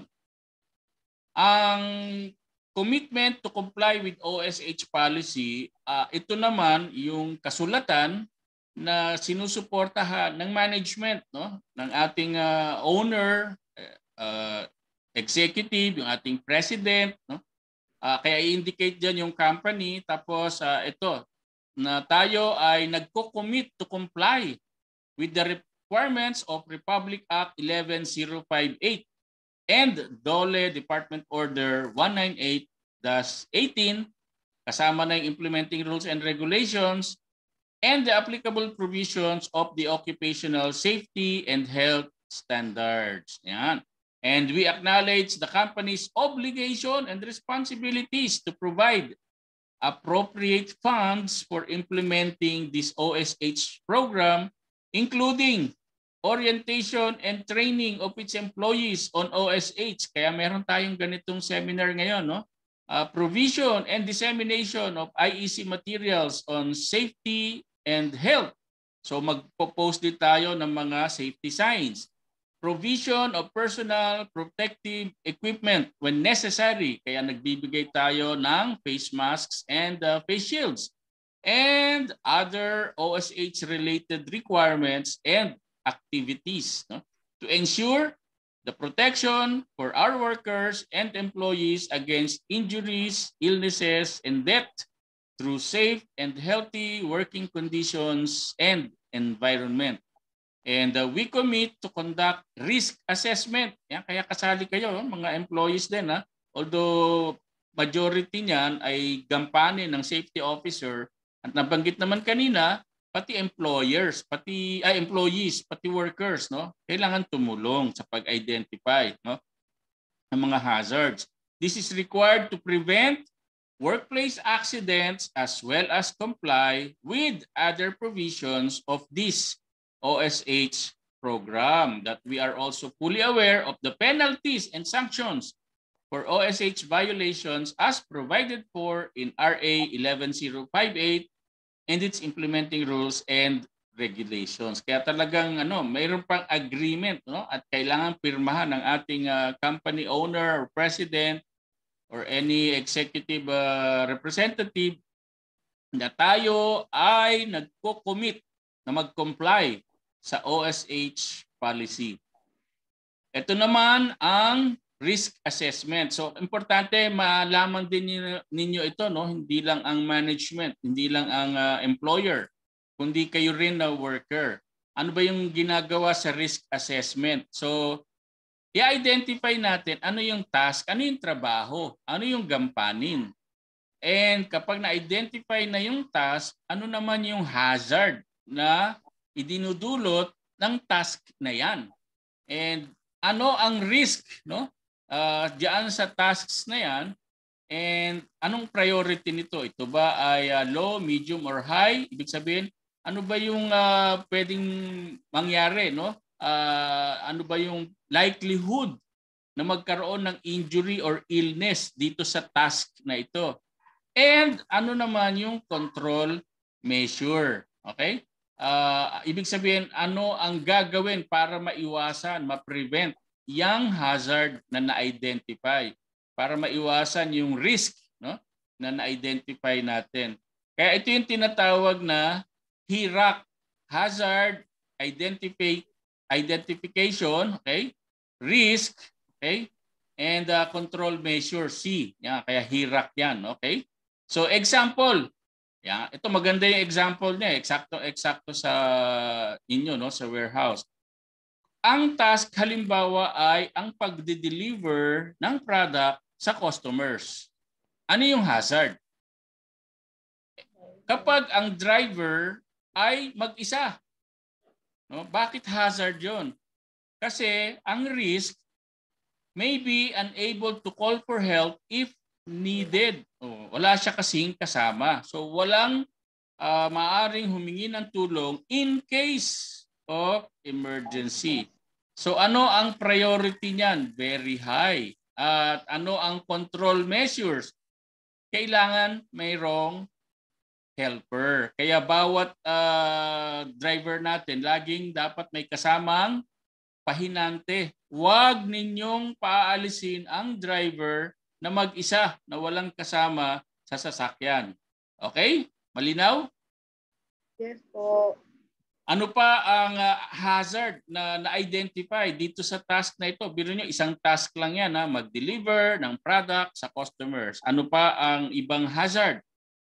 Ang commitment to comply with O S H policy, uh, ito naman yung kasulatan na sinusuportahan ng management, no, ng ating uh, owner, uh, executive, yung ating president, no. Uh, kaya i-indicate diyan yung company, tapos uh, ito na tayo ay nagko-commit to comply with the requirements of Republic Act eleven thousand fifty-eight and DOLE Department Order one ninety-eight dash eighteen, kasama na yung implementing rules and regulations and the applicable provisions of the occupational safety and health standards. Yan. And we acknowledge the company's obligation and responsibilities to provide appropriate funds for implementing this O S H program, including orientation and training of its employees on O S H. Kaya meron tayong ganitong seminar ngayon, no? Uh, provision and dissemination of I E C materials on safety and health. So magpo-post din tayo ng mga safety signs. Provision of personal protective equipment when necessary. Kaya nagbibigay tayo ng face masks and uh, face shields. And other O S H-related requirements and activities, no? To ensure the protection for our workers and employees against injuries, illnesses, and death through safe and healthy working conditions and environment. And uh, we commit to conduct risk assessment. Yan, kaya kasali kayo, mga employees din. Ha? Although majority niyan ay gampanin ng safety officer at nabanggit naman kanina, pati employers, pati ay employees, pati workers, no? Kailangan tumulong sa pag-identify, no, ng mga hazards. This is required to prevent workplace accidents as well as comply with other provisions of this O S H program, that we are also fully aware of the penalties and sanctions for O S H violations as provided for in R A eleven oh fifty-eight and its implementing rules and regulations. Kaya talagang ano, mayroon pang agreement, no, at kailangan pirmahan ng ating uh, company owner or president or any executive uh, representative na tayo ay nagko-commit na mag-comply sa O S H policy. Ito naman ang risk assessment. So importante malaman din ninyo ito, no, hindi lang ang management, hindi lang ang uh, employer, kundi kayo rin na worker. Ano ba yung ginagawa sa risk assessment? So i-identify natin ano yung task, ano yung trabaho, ano yung gampanin. And kapag na-identify na yung task, ano naman yung hazard na idinudulot ng task na yan. And ano ang risk, no? Uh, diyan sa tasks na yan, and anong priority nito? Ito ba ay uh, low, medium, or high? Ibig sabihin, ano ba yung uh, pwedeng mangyari, no? Uh, ano ba yung likelihood na magkaroon ng injury or illness dito sa task na ito? And ano naman yung control measure? Okay? Uh, ibig sabihin, ano ang gagawin para maiwasan, ma-prevent yung hazard na na-identify, para maiwasan yung risk, no, na na-identify natin. Kaya ito yung tinatawag na H I R A C, Hazard Identify, Identification, okay, Risk, okay, and uh, Control Measure, C. Yan, kaya H I R A C yan, okay? So example, yan, ito maganda yung example niya, eksakto-eksakto sa inyo, no, sa warehouse. Ang task halimbawa ay ang pagde-deliver ng product sa customers. Ano yung hazard? Kapag ang driver ay mag-isa. No? Bakit hazard yun? Kasi ang risk may be unable to call for help if needed. Oh, wala siya kasing kasama. So walang uh, maaaring humingi ng tulong in case of emergency. So ano ang priority niyan? Very high. At ano ang control measures? Kailangan mayroong helper. Kaya bawat uh, driver natin, laging dapat may kasamang pahinante. Huwag ninyong paalisin ang driver na mag-isa, na walang kasama sa sasakyan. Okay? Malinaw? Yes po. Ano pa ang uh, hazard na na-identify dito sa task na ito? Biro nyo, isang task lang yan, ha? Mag-deliver ng product sa customers. Ano pa ang ibang hazard?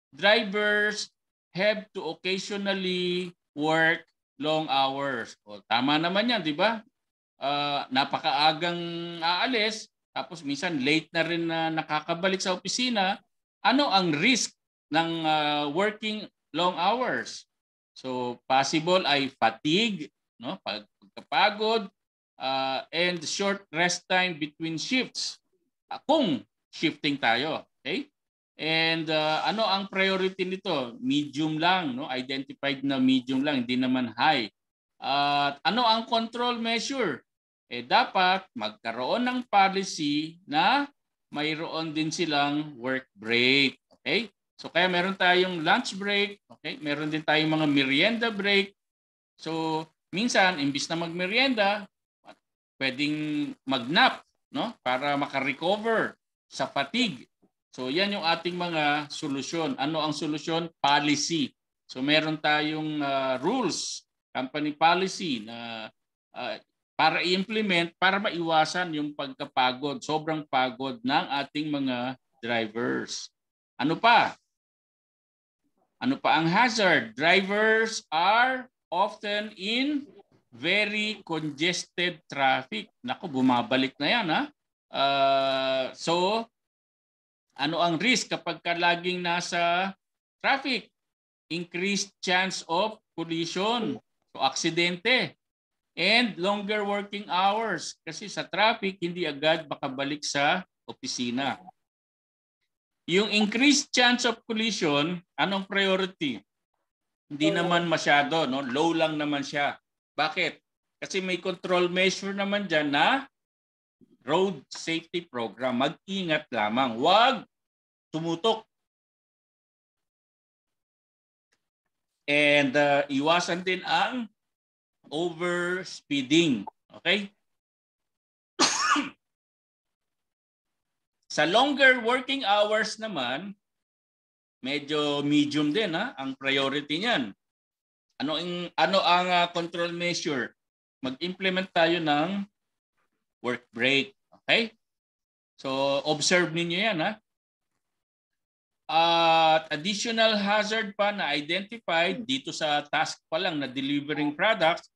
Drivers have to occasionally work long hours. O, tama naman yan, di ba? Uh, napakaagang aalis, tapos minsan late na rin na nakakabalik sa opisina. Ano ang risk ng uh, working long hours? So possible ay fatigue, no, pagkapagod, uh, and short rest time between shifts. Uh, kung shifting tayo, okay? And uh, ano ang priority nito? Medium lang, no? Identified na medium lang, hindi naman high. At uh, ano ang control measure? Eh dapat magkaroon ng policy na mayroon din silang work break, okay? So kaya meron tayong lunch break, okay? Meron din tayong mga merienda break. So minsan imbis na magmerienda, pwedeng mag-nap, no? Para maka-recover sa fatigue. So yan yung ating mga solusyon. Ano ang solusyon? Policy. So meron tayong uh, rules, company policy na uh, para i-implement, para maiwasan yung pagkapagod, sobrang pagod ng ating mga drivers. Ano pa? Ano pa ang hazard? Drivers are often in very congested traffic. Naku, bumabalik na yan, ha? Uh, so, ano ang risk kapag ka laging nasa traffic? Increased chance of collision, so aksidente. And longer working hours kasi sa traffic hindi agad makabalik sa opisina. Yung increased chance of collision, anong priority? Hindi naman masyado, no? Low lang naman siya. Bakit? Kasi may control measure naman dyan na road safety program. Mag-ingat lamang. Huwag tumutok. And uh, iwasan din ang overspeeding. Okay? Sa longer working hours naman, medyo medium din ha, ang priority niyan. Ano ang ano ang uh, control measure? Mag-implement tayo ng work break, okay? So observe niyo 'yan ha. At uh, additional hazard pa na identified dito sa task pa lang na delivering products,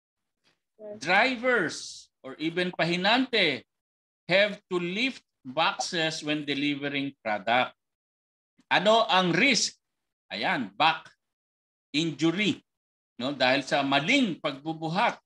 drivers or even pahinante have to lift boxes when delivering product. Ano ang risk? Ayan, back injury, no? Dahil sa maling pagbubuhat.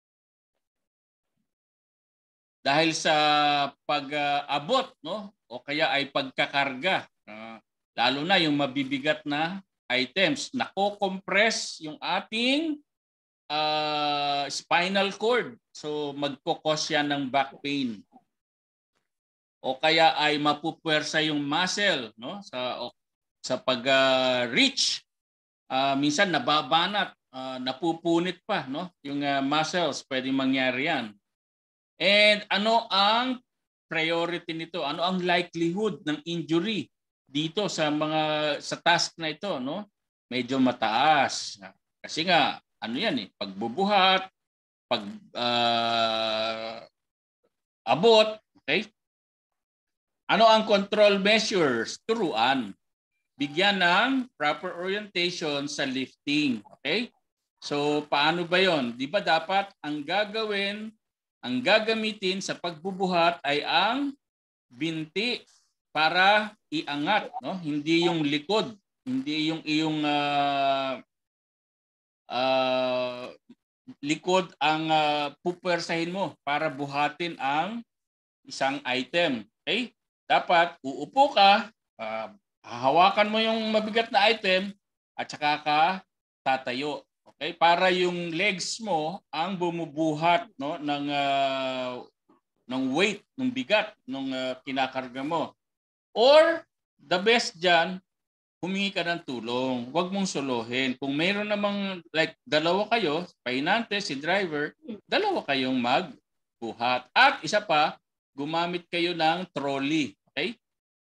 Dahil sa pag-abot, no? O kaya ay pagkakarga. Uh, lalo na yung mabibigat na items. Nako-compress yung ating uh, spinal cord. So magkukos yan ng back pain. O kaya ay mapupuwersa yung muscle, no? Sa sa pag-reach, uh, uh, minsan nababanat, uh, napupunit pa, no? Yung uh, muscles, pwedeng mangyari yan. And ano ang priority nito? Ano ang likelihood ng injury dito sa mga sa task na ito, no? Medyo mataas. Kasi nga ano yan eh, pagbubuhat, pag uh, abot, okay? Ano ang control measures? Turuan. Bigyan ng proper orientation sa lifting. Okay? So, paano ba yon? Di ba dapat ang gagawin, ang gagamitin sa pagbubuhat ay ang binti para iangat. No? Hindi yung likod. Hindi yung iyong uh, uh, likod ang uh, pupersahin mo para buhatin ang isang item. Okay? Dapat uupo ka, uh, hahawakan mo yung mabigat na item at saka ka tatayo. Okay? Para yung legs mo ang bumubuhat, no, ng uh, ng weight, ng bigat ng uh, kinakarga mo. Or the best diyan, humingi ka ng tulong. Huwag mong solohin. Kung mayroon namang like dalawa kayo, pahinante, si driver, dalawa kayong magbuhat. At isa pa, gumamit kayo ng trolley, okay?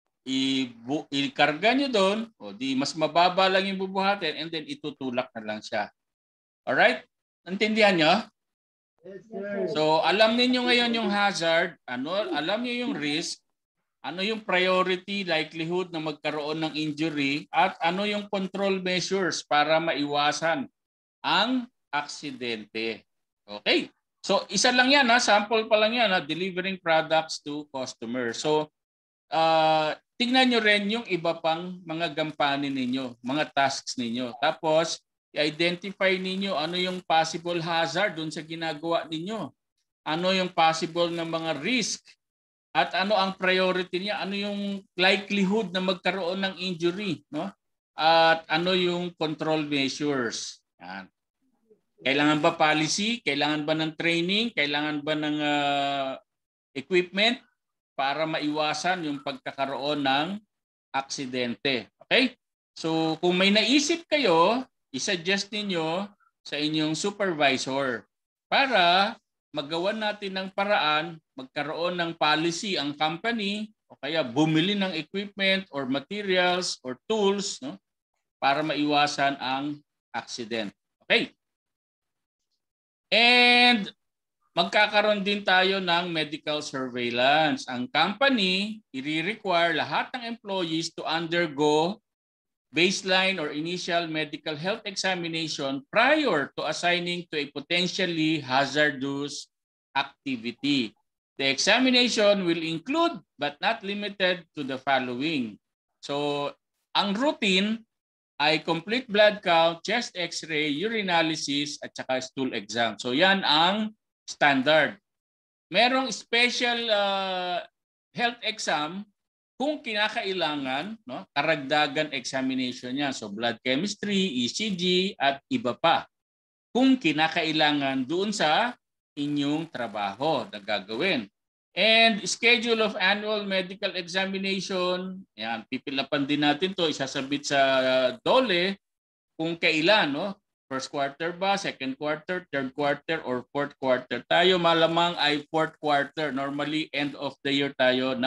I-karga nyo doon, o di mas mababa lang yung bubuhatin, and then itutulak na lang siya. Alright? Naintindihan nyo? Yes, sir. So, alam niyo ngayon yung hazard, ano, alam niyo yung risk, ano yung priority, likelihood na magkaroon ng injury, at ano yung control measures para maiwasan ang aksidente. Okay? So, isa lang yan, ha? Sample pa lang yan, ha? Delivering products to customers. So, uh, tingnan nyo rin yung iba pang mga gampanin ninyo, mga tasks ninyo. Tapos, i-identify ninyo ano yung possible hazard dun sa ginagawa ninyo. Ano yung possible na mga risk. At ano ang priority niya. Ano yung likelihood na magkaroon ng injury. No? At ano yung control measures. Yan. Kailangan ba policy? Kailangan ba ng training? Kailangan ba ng uh, equipment para maiwasan yung pagkakaroon ng aksidente? Okay? So kung may naisip kayo, i-suggest ninyo sa inyong supervisor para magawan natin ng paraan, magkaroon ng policy ang company o kaya bumili ng equipment or materials or tools, no, para maiwasan ang accident. Okay? And magkakaroon din tayo ng medical surveillance. Ang company, i-require lahat ng employees to undergo baseline or initial medical health examination prior to assigning to a potentially hazardous activity. The examination will include but not limited to the following. So, ang routine ay complete blood count, chest x-ray, urinalysis, at saka stool exam. So yan ang standard. Merong special uh, health exam kung kinakailangan, no, karagdagan examination niya. So blood chemistry, E C G, at iba pa. Kung kinakailangan doon sa inyong trabaho na gagawin. And schedule of annual medical examination, yan, pipilapan din natin to, isasabit sa DOLE kung kailan, no? First quarter ba, second quarter, third quarter, or fourth quarter. Tayo malamang ay fourth quarter. Normally, end of the year tayo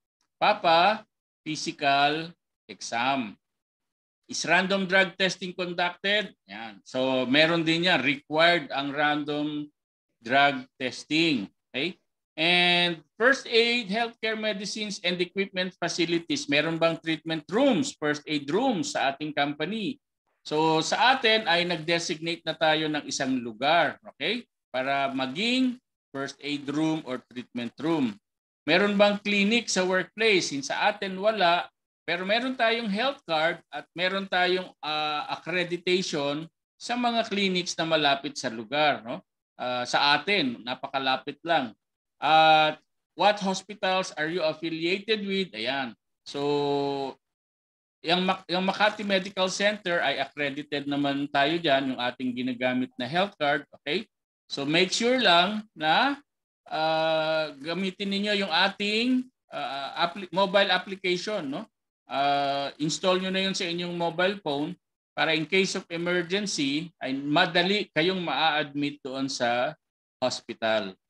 nagpapa-physical exam. Is random drug testing conducted? Yan. So, meron din yan. Required ang random drug testing. Okay? And first aid, healthcare medicines, and equipment facilities. Meron bang treatment rooms, first aid rooms sa ating company? So sa atin ay nag-designate na tayo ng isang lugar, okay? Para maging first aid room or treatment room. Meron bang clinic sa workplace? Since sa atin wala, pero meron tayong health card at meron tayong uh, accreditation sa mga clinics na malapit sa lugar, no? Uh, sa atin, napakalapit lang. Uh, what hospitals are you affiliated with? Ayan. So, yung, yung Makati Medical Center ay accredited naman tayo dyan, yung ating ginagamit na health card. Okay? So, make sure lang na uh, gamitin niyo yung ating uh, appli mobile application. No? Uh, install nyo na yun sa inyong mobile phone para in case of emergency, ay madali kayong maa-admit doon sa hospital.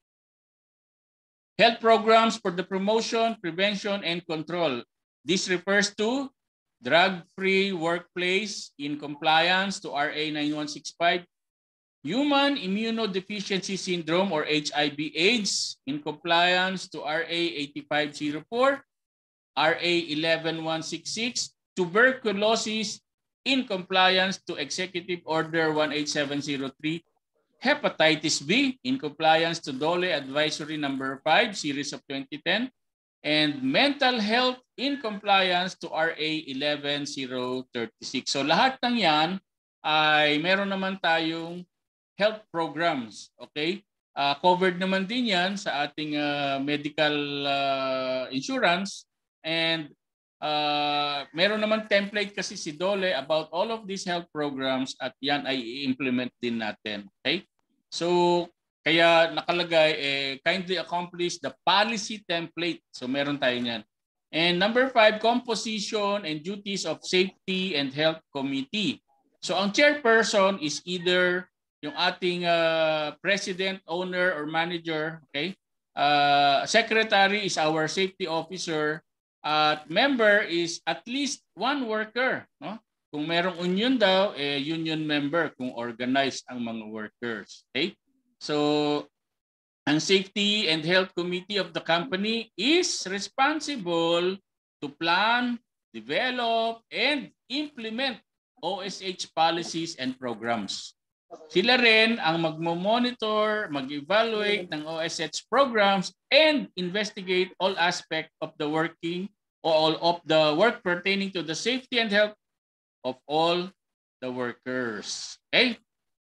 Health programs for the promotion, prevention, and control. This refers to drug-free workplace in compliance to R A nine one six five, human immunodeficiency syndrome or H I V AIDS in compliance to R A eighty-five oh four, R A eleven one sixty-six, tuberculosis in compliance to Executive Order one eight seven oh three, hepatitis B in compliance to DOLE Advisory Number five, Series of twenty ten, and mental health in compliance to R A eleven oh thirty-six. So lahat ng yan ay meron naman tayong health programs. Okay? Uh, covered naman din yan sa ating uh, medical uh, insurance, and uh, meron naman template kasi si DOLE about all of these health programs at yan ay i-implement din natin. Okay? So, kaya nakalagay, eh, kindly accomplish the policy template. So, meron tayo niyan. And number five, composition and duties of safety and health committee. So, ang chairperson is either yung ating uh, president, owner, or manager. Okay? Uh, secretary is our safety officer. At uh, member is at least one worker. No? Kung merong union daw, eh, union member kung organized ang mga workers. Okay? So, ang Safety and Health Committee of the company is responsible to plan, develop, and implement O S H policies and programs. Sila rin ang magmo-monitor, mag-evaluate ng O S H programs, and investigate all aspects of the working or all of the work pertaining to the safety and health of all the workers. Okay?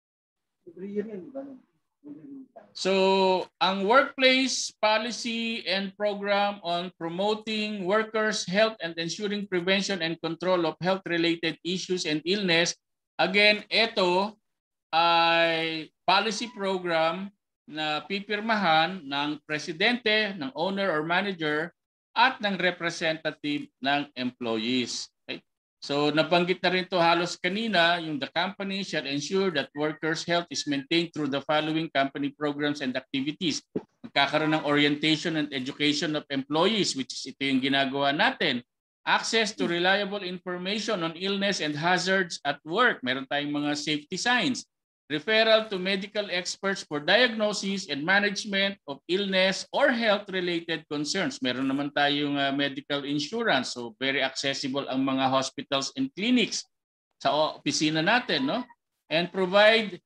So, ang workplace policy and program on promoting workers' health and ensuring prevention and control of health-related issues and illness, again, ito ay policy program na pipirmahan ng presidente, ng owner or manager, at ng representative ng employees. Okay? So nabanggit na rin ito halos kanina, yung the company shall ensure that workers' health is maintained through the following company programs and activities. Magkakaroon ng orientation and education of employees, which is ito yung ginagawa natin. Access to reliable information on illness and hazards at work. Meron tayong mga safety signs. Referral to medical experts for diagnosis and management of illness or health-related concerns. Meron naman tayong uh, medical insurance, so very accessible ang mga hospitals and clinics sa opisina natin, no? And provide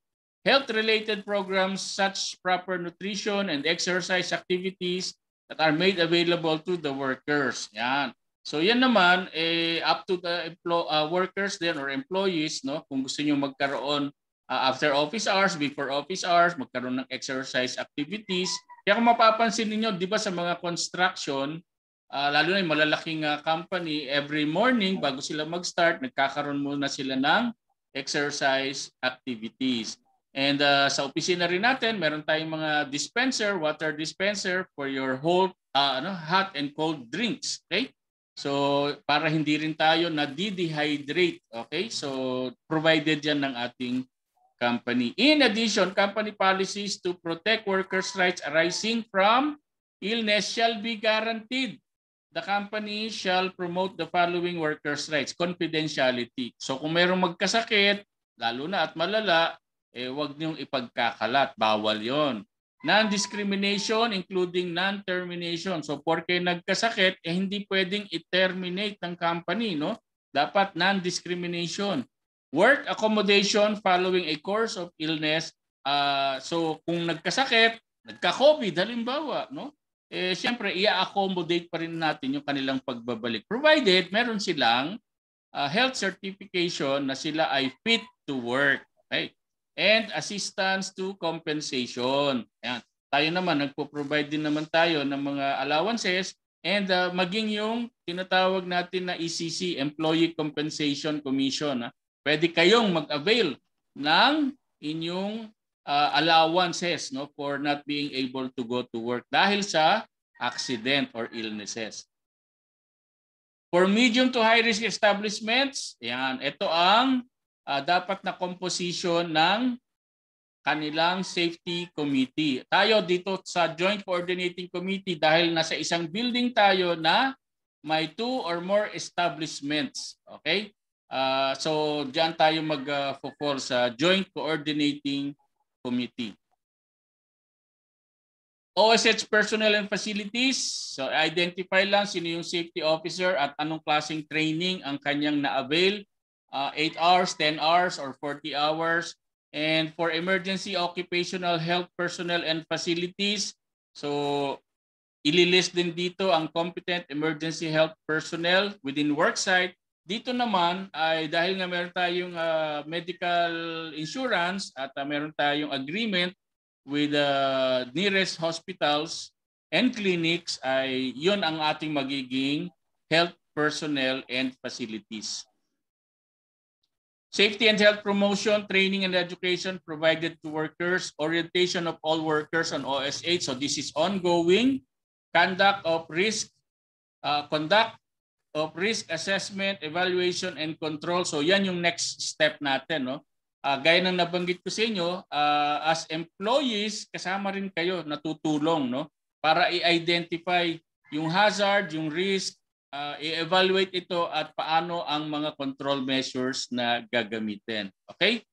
health-related programs such proper nutrition and exercise activities that are made available to the workers. Yan. So yan naman eh, up to the emplo- uh, workers then or employees, no, kung gusto niyo magkaroon uh, after office hours, before office hours, magkaroon ng exercise activities. Kaya kung mapapansin niyo, 'di ba sa mga construction, uh, lalo na yung malalaking uh, company, every morning bago sila mag-start, nagkakaroon muna sila ng exercise activities. And uh, sa opisina rin natin, meron tayong mga dispenser, water dispenser for your whole uh, ano, hot and cold drinks. Okay? So para hindi rin tayo na de-dehydrate, okay? So provided yan ng ating company. In addition, company policies to protect workers' rights arising from illness shall be guaranteed. The company shall promote the following workers' rights. Confidentiality. So kung mayroong magkasakit, lalo na at malala, eh wag niyong ipagkakalat. Bawal yon. Non-discrimination including non-termination. So porke nagkasakit, eh hindi pwedeng i-terminate ng company, no? Dapat non-discrimination. Work accommodation following a course of illness. Uh, so kung nagkasakit, nagka-COVID halimbawa, no? Eh siyempre i-accommodate pa rin natin yung kanilang pagbabalik. Provided meron silang uh, health certification na sila ay fit to work. Okay? And assistance to compensation. Ayan. Tayo naman, nagpo-provide din naman tayo ng mga allowances and uh, maging yung tinatawag natin na E C C, Employee Compensation Commission. Ha? Pwede kayong mag-avail ng inyong uh, allowances, no, for not being able to go to work dahil sa accident or illnesses. For medium to high risk establishments, yan, ito ang Uh, dapat na composition ng kanilang safety committee. Tayo dito sa Joint Coordinating Committee dahil nasa isang building tayo na may two or more establishments. Okay? Uh, so diyan tayo mag-fall uh, sa Joint Coordinating Committee. O S H personnel and facilities. So identify lang sino yung safety officer at anong klaseng training ang kanyang na-avail. Uh, eight hours, ten hours, or forty hours. And for emergency occupational health personnel and facilities, so ililist din dito ang competent emergency health personnel within worksite. Dito naman ay dahil nga meron tayong uh, medical insurance at uh, meron tayong agreement with the uh, nearest hospitals and clinics, ay yun ang ating magiging health personnel and facilities. Safety and health promotion, training and education provided to workers, orientation of all workers on O S H. So this is ongoing. Conduct of risk, uh, conduct of risk assessment, evaluation and control. So yan yung next step natin, no? Uh, gaya ng nabanggit ko sa inyo, uh, as employees, kasama rin kayo natutulong, no? Para i-identify yung hazard, yung risk, Uh, i-evaluate ito at paano ang mga control measures na gagamitin. Okay?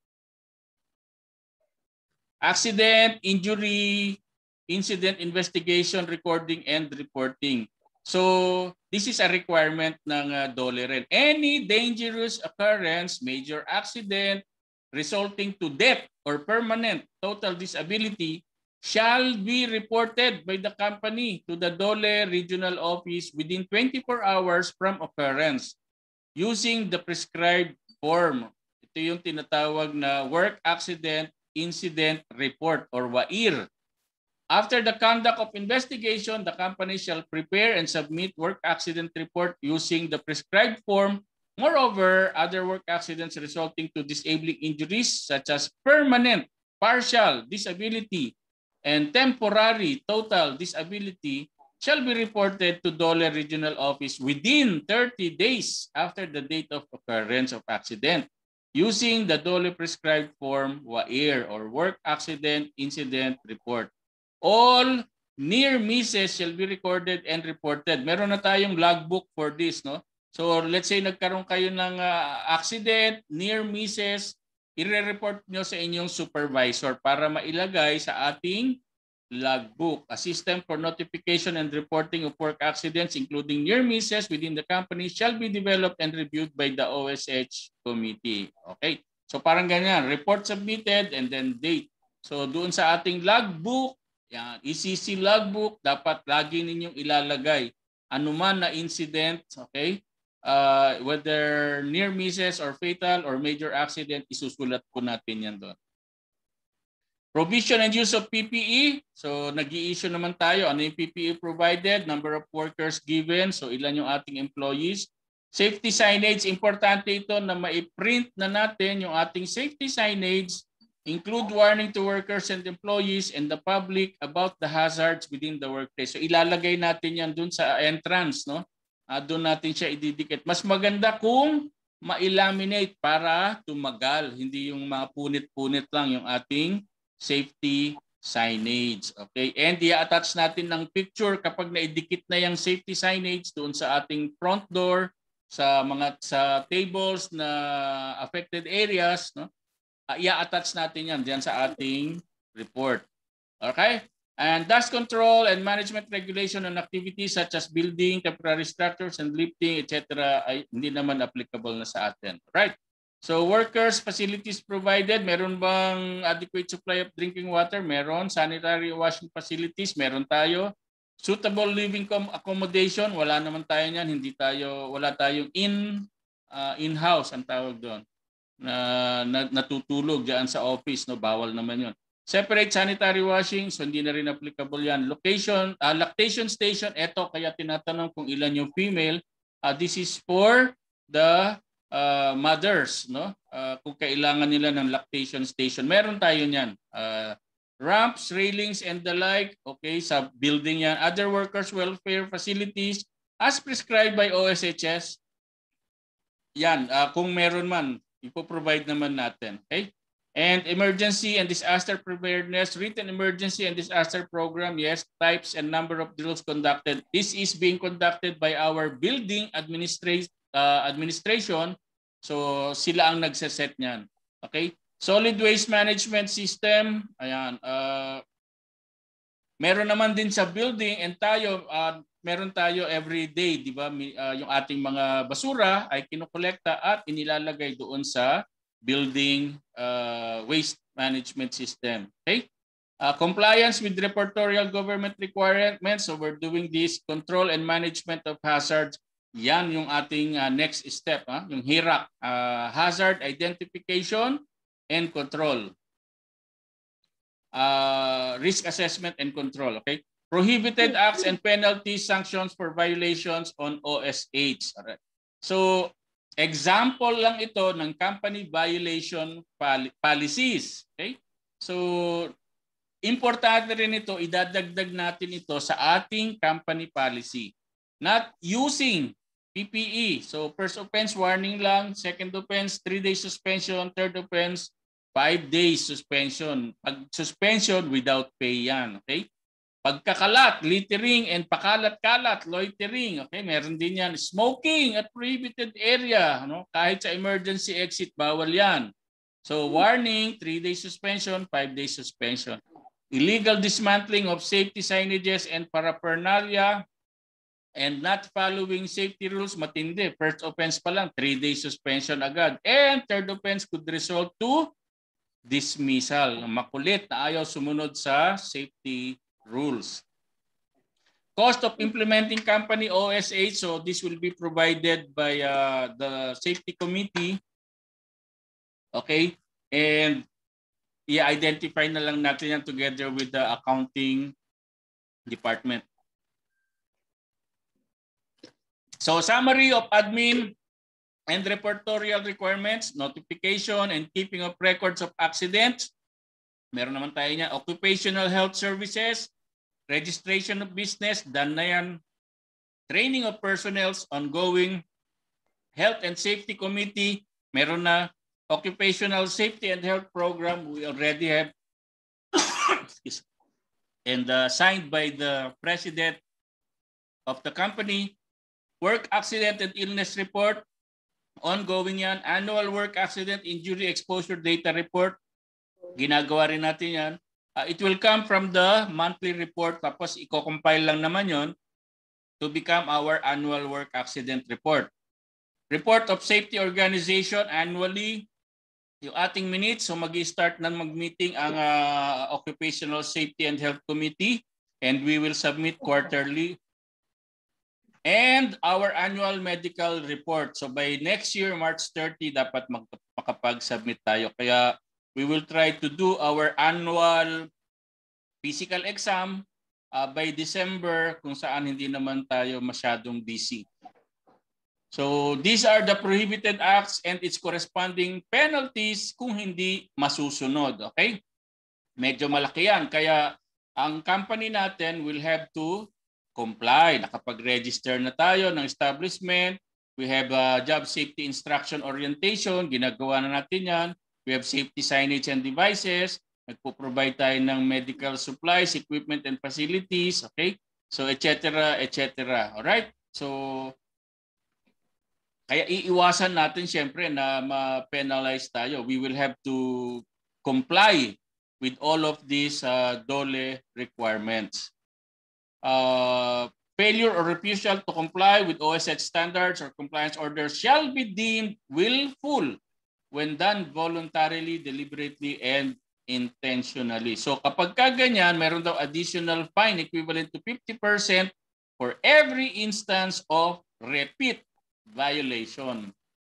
Accident, injury, incident investigation, recording, and reporting. So, this is a requirement ng uh, DOLE rin. Any dangerous occurrence, major accident, resulting to death or permanent total disability shall be reported by the company to the DOLE regional office within twenty-four hours from occurrence using the prescribed form. Ito yung tinatawag na Work Accident Incident Report or W A I R. After the conduct of investigation, the company shall prepare and submit work accident report using the prescribed form. Moreover, other work accidents resulting to disabling injuries such as permanent, partial disability, and temporary total disability shall be reported to DOLE Regional Office within thirty days after the date of occurrence of accident using the DOLE prescribed form W A I R or Work Accident Incident Report. All near misses shall be recorded and reported. Meron na tayong logbook for this, no? So let's say nagkaroon kayo ng uh, accident, near misses, i-report nyo sa inyong supervisor para mailagay sa ating logbook. A system for notification and reporting of work accidents including near misses within the company shall be developed and reviewed by the O S H committee. Okay. So parang ganyan, report submitted and then date. So doon sa ating logbook, yan, E C C logbook, dapat lagi ninyong ilalagay anuman na incident, okay? Uh, whether near misses or fatal or major accident, isusulat po natin yan doon. Provision and use of P P E. So nag-i-issue naman tayo. Ano yung P P E provided? Number of workers given. So ilan yung ating employees. Safety signage. Importante ito na ma-print na natin yung ating safety signage. Include warning to workers and employees and the public about the hazards within the workplace. So ilalagay natin yan dun sa entrance, no? Uh, doon natin siya ididikit. Mas maganda kung ma-laminate para tumagal. Hindi yung mga punit-punit lang yung ating safety signage. Okay? And i-attach natin ng picture kapag naidikit na yung safety signage doon sa ating front door, sa mga sa tables na affected areas, no? Uh, i-attach natin yan diyan sa ating report. Okay? And dust control and management regulation on activities such as building, temporary structures, and lifting, et cetera ay hindi naman applicable na sa atin. Right? So workers, facilities provided, meron bang adequate supply of drinking water? Meron. Sanitary washing facilities, meron tayo. Suitable living accommodation, wala naman tayo niyan, hindi tayo, wala tayong in uh, in-house ang tawag doon. Na, na natutulog diyan sa office, no, bawal naman 'yon. Separate sanitary washing, so hindi na rin applicable 'yan. Location, uh, lactation station, eto kaya tinatanong kung ilan yung female. Uh, this is for the uh, mothers, no? Uh, kung kailangan nila ng lactation station, meron tayo niyan. Uh, ramps, railings and the like, okay, sa building 'yan. Other workers welfare facilities as prescribed by O S H S. Yan, uh, kung meron man, ipo-provide naman natin. Okay? And emergency and disaster preparedness, written emergency and disaster program, yes, types and number of drills conducted. This is being conducted by our building administra uh, administration. So sila ang nagse-set niyan. Okay? Solid waste management system, ayan. Uh, meron naman din sa building and tayo, uh, meron tayo every day, di ba? Uh, yung ating mga basura ay kinokolekta at inilalagay doon sa building uh, waste management system. Okay? Uh, compliance with reportorial government requirements. So we're doing this control and management of hazards. Yan yung ating uh, next step, ha? Yung H I R A C, uh, hazard identification and control. Uh, risk assessment and control. Okay? Prohibited acts and penalties, sanctions for violations on O S H. Alright. So, example lang ito ng company violation policies. Okay? So, importante rin ito, idadagdag natin ito sa ating company policy. Not using P P E. So, first offense, warning lang. Second offense, three days suspension. Third offense, five days suspension. Pag suspension, without pay yan. Okay? Pagkakalat, littering, and pakalat-kalat, loitering. Okay, meron din yan. Smoking at prohibited area. No? Kahit sa emergency exit, bawal yan. So, warning, three days suspension, five days suspension. Illegal dismantling of safety signages and paraphernalia and not following safety rules, matindi. First offense pa lang, three days suspension agad. And third offense could result to dismissal. Makulit na ayaw sumunod sa safety rules. Cost of implementing company O S H, so this will be provided by uh, the safety committee. Okay? And i-identify na lang natin yan together with the accounting department. So summary of admin and reportorial requirements, notification and keeping of records of accidents. Meron naman tayo niya. Occupational health services, registration of business, done na yan. Training of personnel, ongoing. Health and safety committee, meron na. Occupational safety and health program, we already have. And uh, signed by the president of the company. Work accident and illness report, ongoing yan. Annual work accident injury exposure data report, ginagawa rin natin yan. Uh, it will come from the monthly report, tapos i-compile lang naman yon to become our annual work accident report. Report of safety organization annually. yung ating minutes. So mag-i-start na mag-meeting ang uh, Occupational Safety and Health Committee and we will submit quarterly. And our annual medical report. So by next year, March thirtieth, dapat makapag-submit tayo. Kaya we will try to do our annual physical exam uh, by December kung saan hindi naman tayo masyadong busy. So these are the prohibited acts and its corresponding penalties kung hindi masusunod. Okay? Medyo malaki yan. Kaya ang company natin will have to comply. Nakapag-register na tayo ng establishment. We have a job safety instruction orientation. Ginagawa na natin yan. We have safety signage and devices. Nagpo-provide tayo ng medical supplies, equipment, and facilities. Okay? So, et cetera, et cetera. Alright? So, kaya iiwasan natin siyempre na ma-penalize tayo. We will have to comply with all of these uh, DOLE requirements. Uh, failure or refusal to comply with O S H standards or compliance orders shall be deemed willful when done voluntarily, deliberately, and intentionally. So kapag ka ganyan, meron daw additional fine equivalent to fifty percent for every instance of repeat violation.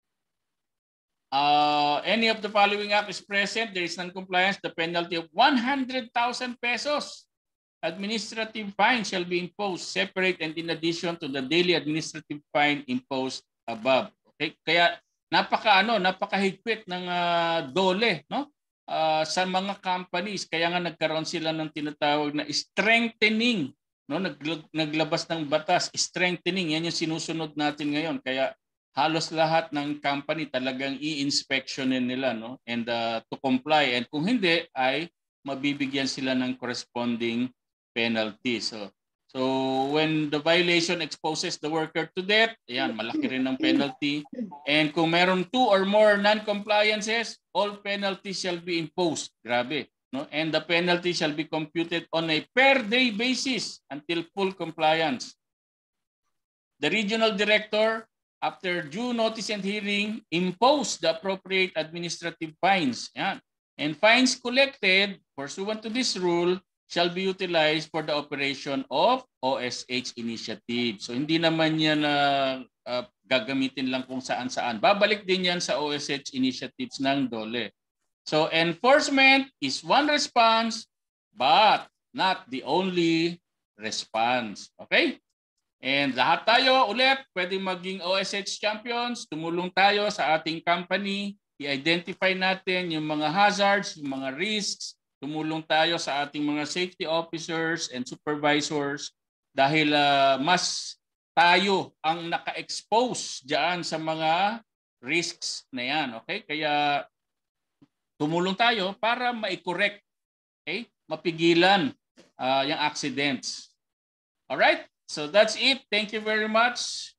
Uh, any of the following act is present, there is non-compliance, the penalty of one hundred thousand pesos. Administrative fine shall be imposed separate and in addition to the daily administrative fine imposed above. Okay? Kaya napaka ano, napakahigpit ng uh, DOLE, no? Uh, sa mga companies, kaya nga nagkaroon sila ng tinatawag na strengthening, no? Nag, naglabas ng batas, strengthening, yan yung sinusunod natin ngayon. Kaya halos lahat ng company talagang i-inspectionin nila, no? And uh, to comply, and kung hindi ay mabibigyan sila ng corresponding penalty. So, so when the violation exposes the worker to death, ayan, malaki rin ang penalty. And kung meron two or more non-compliances, all penalties shall be imposed. Grabe. No? And the penalty shall be computed on a per day basis until full compliance. The regional director, after due notice and hearing, impose the appropriate administrative fines. Ayan. And fines collected pursuant to this rule shall be utilized for the operation of O S H initiative. So hindi naman yan uh, uh, gagamitin lang kung saan-saan. Babalik din yan sa O S H initiatives ng DOLE. So enforcement is one response but not the only response. Okay? And lahat tayo ulit pwedeng maging O S H champions. Tumulong tayo sa ating company. I-identify natin yung mga hazards, yung mga risks. Tumulong tayo sa ating mga safety officers and supervisors dahil uh, mas tayo ang naka-expose diyan sa mga risks na yan. Okay? Kaya tumulong tayo para ma-correct, okay? Mapigilan uh, yung accidents. Alright? So that's it. Thank you very much.